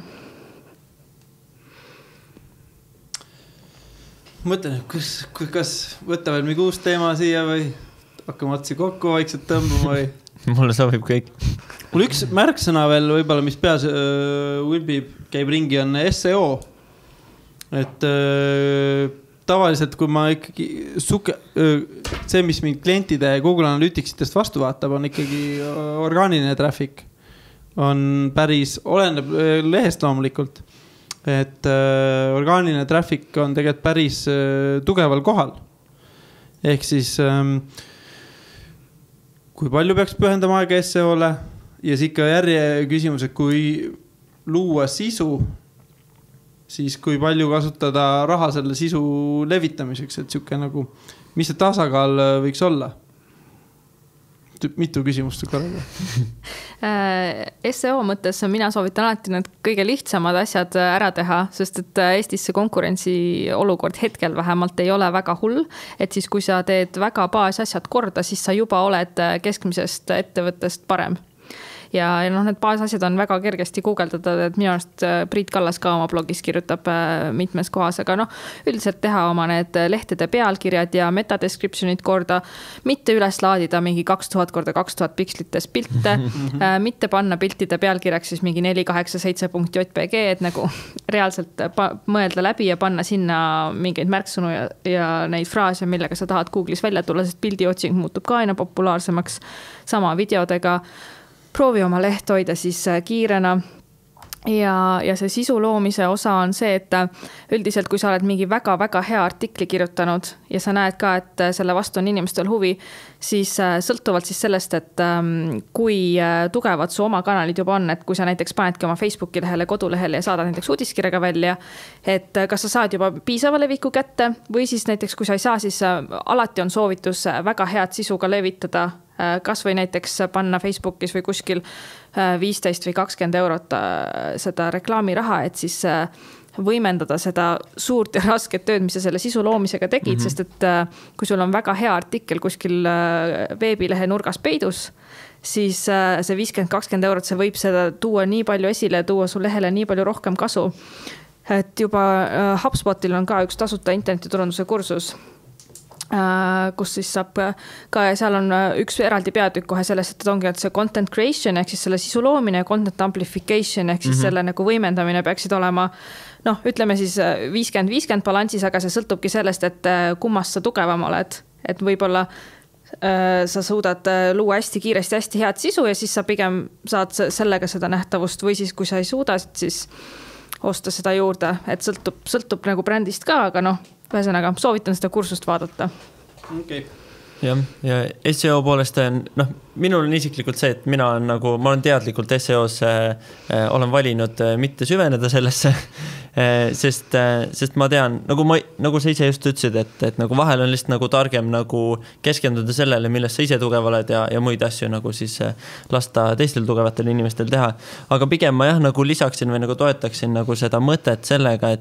Mõtlen, kas võtta veel mingi uus teema siia või hakkame otsi kokku vaikselt tõmbama või? Mulle sobib kõik. Mul üks märksõna veel võib-olla, mis peas käib ringi, on SEO. Et tavaliselt, kui ma ikkagi see, mis mind klientide Google Analyticsitest vastu vaatab, on ikkagi orgaaniline traffic. On päris, oleneb lehest loomulikult. Et orgaaniline traffic on tegelikult päris tugeval kohal. Ehk siis kui palju peaks pühendama aega SEO-le ja siis ikka küsimus, et kui luua sisu, siis kui palju kasutada raha selle sisu levitamiseks, et siuke nagu, mis see tasakaal võiks olla? Mitu küsimust korraga? SEO mõttes mina soovitan alati need kõige lihtsamad asjad ära teha, sest et Eestis see konkurentsi olukord hetkel vähemalt ei ole väga hull, et siis kui sa teed väga baasasjad korda, siis sa juba oled keskmisest ettevõttest parem. Ja need baasasjad on väga kergesti guugeldada, et minu arust Priit Kallas ka oma blogis kirjutab mitmes kohas, aga üldiselt teha oma need lehtede pealkirjad ja metadescriptionid korda, mitte üles laadida mingi 2000x2000 pikslites pilte, mitte panna piltide pealkirjaks siis mingi 487.jpg, et nagu reaalselt mõelda läbi ja panna sinna mingeid märksõnu ja neid fraase, millega sa tahad Google'is välja tulla, sest pildiotsing muutub ka aina populaarsemaks, sama videodega. Proovi oma leht hoida siis kiirena ja see sisu loomise osa on see, et üldiselt, kui sa oled mingi väga-väga hea artikli kirjutanud ja sa näed ka, et selle vastu on inimestel huvi, siis sõltuvalt siis sellest, et kui tugevad su oma kanalid juba on, et kui sa näiteks panedki oma Facebooki lehele, kodulehele ja saadad näiteks uudiskirjaga välja, et kas sa saad juba piisava leviku kätte või siis näiteks, kui sa ei saa, siis alati on soovitus väga head sisuga levitada, kas või näiteks panna Facebookis või kuskil 15 või 20 eurot seda reklaamiraha, et siis võimendada seda suurt ja rasket tööd, mis sa selle sisu loomisega tegid, sest et kui sul on väga hea artikkel kuskil veebilehe nurgas peidus, siis see 50-20 eurot, see võib seda tuua nii palju esile, tuua su lehele nii palju rohkem kasu. Et juba HubSpotil on ka üks tasuta internetiturunduse kursus, kus siis saab ka, ja seal on üks eraldi peatükk kohe sellest, et ongi, et see content creation ehk siis selle sisu loomine ja content amplification ehk siis selle nagu võimendamine peaksid olema, noh, ütleme siis 50-50 balansis, aga see sõltubki sellest, et kummast sa tugevam oled, et võib-olla sa suudad luua hästi kiiresti, hästi head sisu ja siis sa pigem saad sellega seda nähtavust või siis, kui sa ei suuda, siis osta seda juurde, et sõltub nagu brändist ka, aga noh, ühesõnaga soovitan seda kursust vaadata. Okay. Ja SEO poolest on, noh, minul on isiklikult see, et ma olen teadlikult SEOs olen valinud mitte süveneda sellesse, sest ma tean, nagu sa ise just ütlesid, et nagu vahel on lihtsalt nagu targem nagu keskenduda sellele, milles sa ise tugev oled ja muid asju nagu siis lasta teistel tugevatel inimestel teha. Aga pigem ma nagu lisaksin või nagu toetaksin nagu seda mõtet sellega,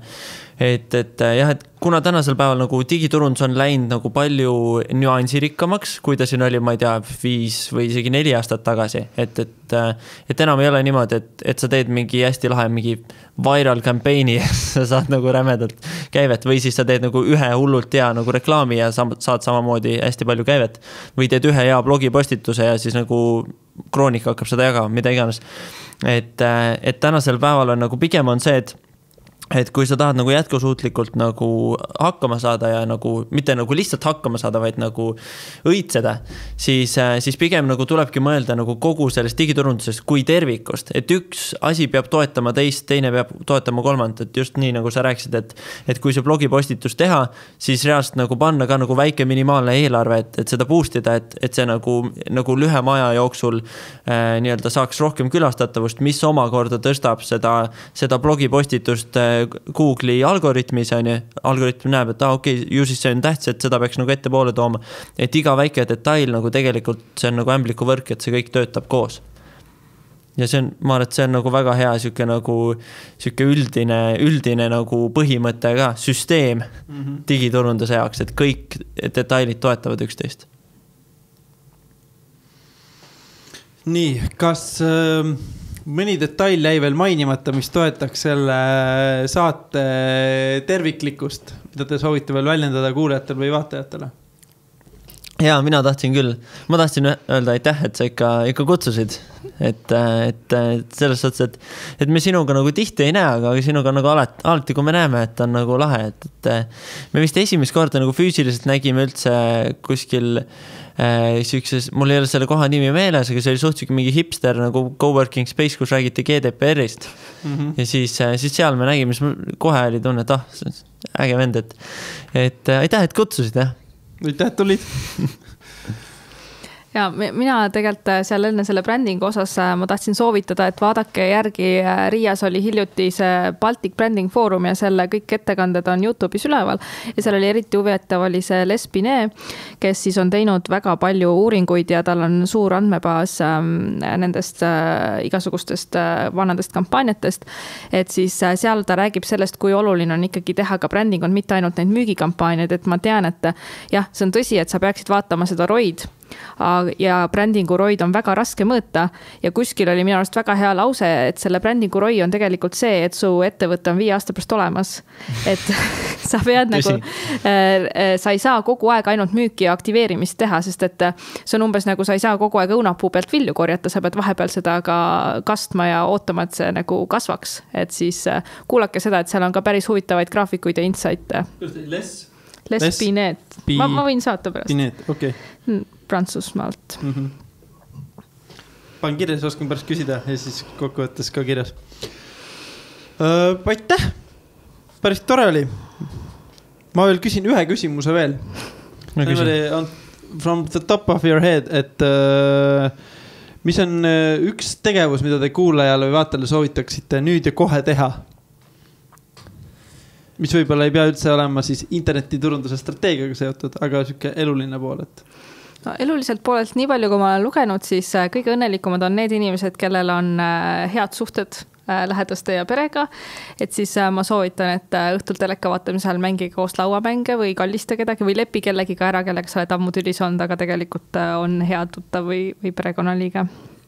et kuna tänasel päeval nagu digiturundus on läinud nagu palju nüansirikkamaks, kui ta siin oli, ma ei tea, 5 või isegi 4 aastat tagasi, et enam ei ole niimoodi, et sa teed mingi hästi lahe mingi viral campaign'i ja sa saad nagu rämedalt käivet või siis sa teed nagu ühe hullult hea nagu reklaami ja saad samamoodi hästi palju käivet või teed ühe hea blogipostituse ja siis nagu Kroonika hakkab seda jagama, mida iganes. Et tänasel päeval on nagu pigem on see, et kui sa tahad nagu jätkusuutlikult nagu hakkama saada ja nagu mitte nagu lihtsalt hakkama saada, vaid nagu õitseda, siis pigem nagu tulebki mõelda nagu kogu sellest digiturundusest kui tervikust, et üks asi peab toetama teist, teine peab toetama kolmandat, et just nii nagu sa rääkisid, et kui see blogipostitus teha, siis reaalselt nagu panna ka nagu väike minimaalne eelarve, et seda boostida, et see nagu lühema aja jooksul nii-öelda saaks rohkem külastatavust, mis omakorda tõstab seda blogipostitust Google'i algoritmis on ju, algoritm näeb, et okei, ju siis see on tähtis, et seda peaks nagu ette poole tooma, et iga väike detail nagu tegelikult see on nagu ämbliku võrk, et see kõik töötab koos. Ja see on, ma arvan, et see on nagu väga hea siuke üldine nagu põhimõte ka, süsteem digiturunduse jaoks, et kõik detailid toetavad üksteist. Nii, kas mõni detail jäi veel mainimata, mis toetaks selle saate terviklikkust, mida te soovite veel väljendada kuulajatel või vaatajatele? Jaa, mina tahtsin küll. Ma tahtsin öelda aitäh, et sa ikka kutsusid. Et selles suhtes, et me sinuga nagu tihti ei näe, aga sinuga nagu alati kui me näeme, et on nagu lahe. Et me vist esimest korda nagu füüsiliselt nägime üldse kuskil mul ei ole selle koha nimi meeles, aga see oli suhteliselt mingi hipster nagu coworking space, kus räägiti GDPR-ist. Ja siis seal me nägime, siis kohe oli tunne, et äge vend, et aitäh, et kutsusid, jah. Aitäh, et tulid. Ja mina tegelikult seal enne selle brändingu osas ma tahtsin soovitada, et vaadake järgi, Riias oli hiljuti see Baltic Branding Forum ja selle kõik ettekanded on YouTube'is üleval ja seal oli eriti huvitav oli see Les Binet, kes siis on teinud väga palju uuringuid ja tal on suur andmebaas nendest igasugustest vanadest kampaaniatest, et siis seal ta räägib sellest, kui oluline on ikkagi teha ka bränding on mitte ainult neid müügikampaaniaid, et ma tean, et jah, see on tõsi, et sa peaksid vaatama seda ROID ja brändingu ROI on väga raske mõõta ja kuskil oli minu arust väga hea lause, et selle brändingu ROI on tegelikult see, et su ettevõte on 5 aasta pärast olemas, et sa pead nagu, sa ei saa kogu aeg ainult müüki ja aktiveerimist teha, sest et see on umbes nagu sa ei saa kogu aeg õunapuu pealt vilju korjata, sa pead vahepeal seda ka kastma ja ootama, et see nagu kasvaks, et siis kuulake seda, et seal on ka päris huvitavaid graafikuid ja insight'e. Les Binet. Ma võin saata pärast. Binet, okei. Prantsusmaalt. panen kirjas, oskan pärast küsida ja siis kokkuvõttes ka kirjas. Aitäh, päris tore oli. Ma veel küsin ühe küsimuse veel. From the top of your head, et mis on üks tegevus, mida te kuulajale või vaatajale soovitaksite nüüd ja kohe teha? Mis võib-olla ei pea üldse olema siis internetiturunduse strateegiaga seotud, aga siuke eluline pool, et... No, eluliselt poolelt nii palju, kui ma olen lugenud, siis kõige õnnelikumad on need inimesed, kellel on head suhted lähedaste ja perega. Et siis ma soovitan, et õhtul teleka vaatamisel mängige koos lauamänge või kalliste kedagi või lepi kellegiga ära, kellega sa oled ammu tülis olnud, aga tegelikult on hea tuttav või perekonnaliige.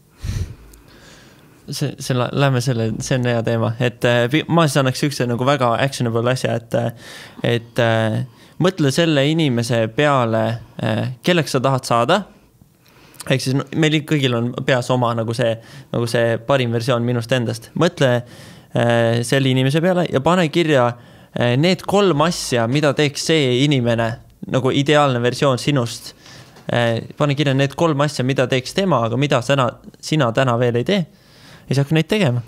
Lähme see on hea teema, et ma siis annaks üks nagu väga actionable asja, et mõtle selle inimese peale, kelleks sa tahad saada. Ehk siis meil kõigil on peas oma nagu see parim versioon minust endast. Mõtle selle inimese peale ja pane kirja need 3 asja, mida teeks see inimene, nagu ideaalne versioon sinust. Pane kirja need 3 asja, mida teeks tema, aga mida sina täna veel ei tee. Ja siis hakka neid tegema.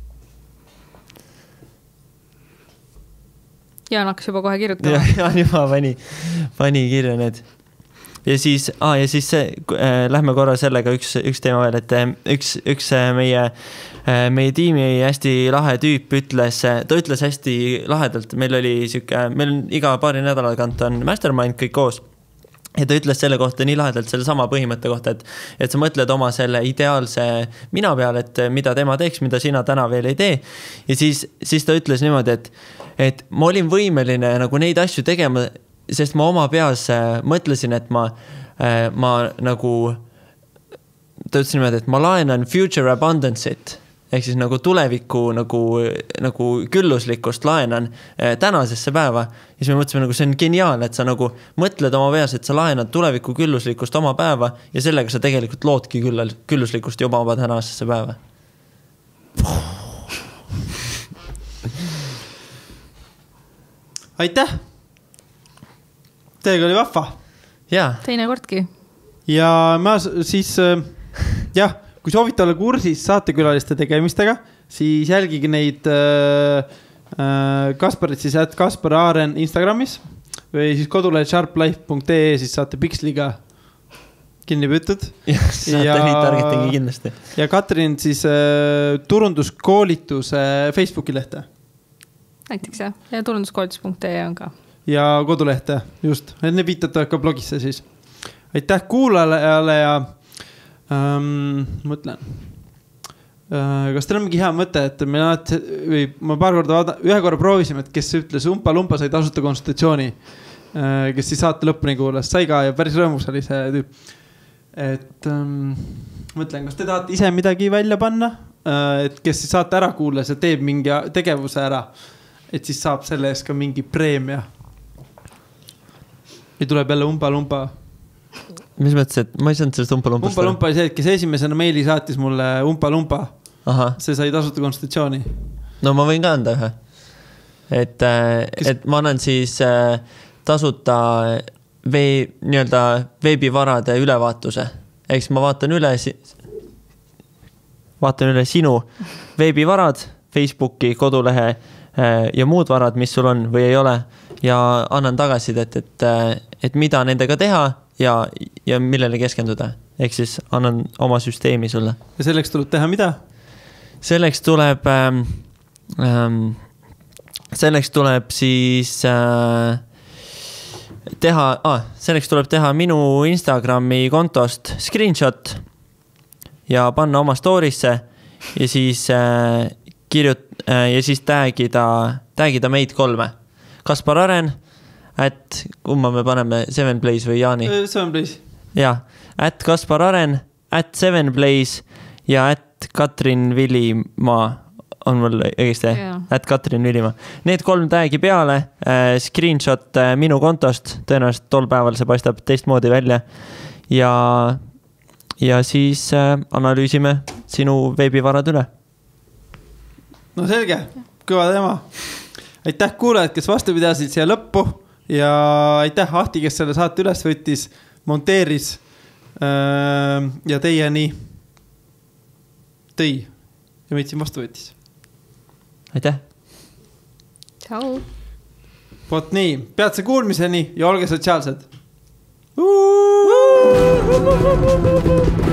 Jaan hakkas juba kohe kirjutama. Jaan juba pani kirja need. Ja siis lähme korra sellega üks teema veel, et üks meie tiimi hästi lahe tüüp ütles hästi lahedalt, meil on iga paari nädala kant on mastermind kõik koos. Ja ta ütles selle kohta nii lahedalt selle sama põhimõtte kohta, et sa mõtled oma selle ideaalse mina peale, et mida tema teeks, mida sina täna veel ei tee. Ja siis ta ütles niimoodi, et ma olin võimeline nagu neid asju tegema, sest ma oma peas mõtlesin, et ma nagu, ta ütles niimoodi, et ma laenan future abundance'it, ehk siis nagu tuleviku nagu külluslikkust laenan tänasesse päeva. Ja siis me mõtlesime, nagu see on geniaalne, et sa nagu mõtled oma peas, et sa laenad tuleviku külluslikkust oma päeva ja sellega sa tegelikult loodki külluslikkust juba oma tänasesse päeva. Aitäh! Teiega oli vahva. Jaa. Teine kordki. Ja ma siis, kui soovite olla kursis saatekülaliste tegemistega, siis jälgige neid Kasparit siis @Kaspar Aaren Instagramis või siis kodule sharplife.ee, siis saate Pixliga kinni püütud. Saate liitargetingi kindlasti. Ja Katrin siis turunduskoolituse Facebooki lehte. Näiteks jah, ja turunduskoolitus.ee on ka. Ja kodulehte, just. Enne viitate ka blogisse siis. Aitäh kuulajale ja mõtlen. Kas teil on mingi hea mõte, et ma paar korda ühe korra proovisime, et kes ütles Umpa sai tasuta konsultatsiooni, kes siis saate lõpuni kuulas, sai ka ja päris rõõmus oli see tüüp. Et mõtlen, kas te tahate ise midagi välja panna, et kes siis saate ära kuulas ja teeb mingi tegevuse ära, et siis saab selle ees ka mingi preemia. Ja tuleb jälle Umpa. Mis mõttes, et ma ei saanud sellest Umpa? Umpa oli see, et kes esimesena meili saatis mulle Umpa. See sai tasuta konsultatsiooni. No ma võin ka anda ühe. Et ma annan siis tasuta veebivarade ülevaatuse. Eks ma vaatan üle sinu veebivarad, Facebooki, kodulehe ja muud varad, mis sul on või ei ole. Ja annan tagasidet, et mida nendega teha ja millele keskenduda. Ehk siis annan oma süsteemi sulle. Ja selleks tuleb teha mida? Selleks tuleb siis teha minu Instagrami kontost screenshot ja panna oma story'sse ja siis ja siis tagida meid 3. Kaspar Aren, kumma me paneme 7Blaze või Jaani? 7Blaze. Ja, @Kaspar Aren, @7Blaze ja @Katrin Villimaa on mul õigesti, @Katrin Villimaa. Need 3 tagi peale, screenshot minu kontost, tõenäoliselt tol päeval see paistab teistmoodi välja ja siis analüüsime sinu veebivarad üle. No selge, kõva teema. Aitäh kuulajad, kes vastu pidasid siia lõppu ja aitäh Ahti, kes selle saate üles võttis, monteeris ja teieni tõi ja meid siin vastu võttis. Aitäh! Tšau! Vot nii, peatse kuulmiseni ja olge sotsiaalsed!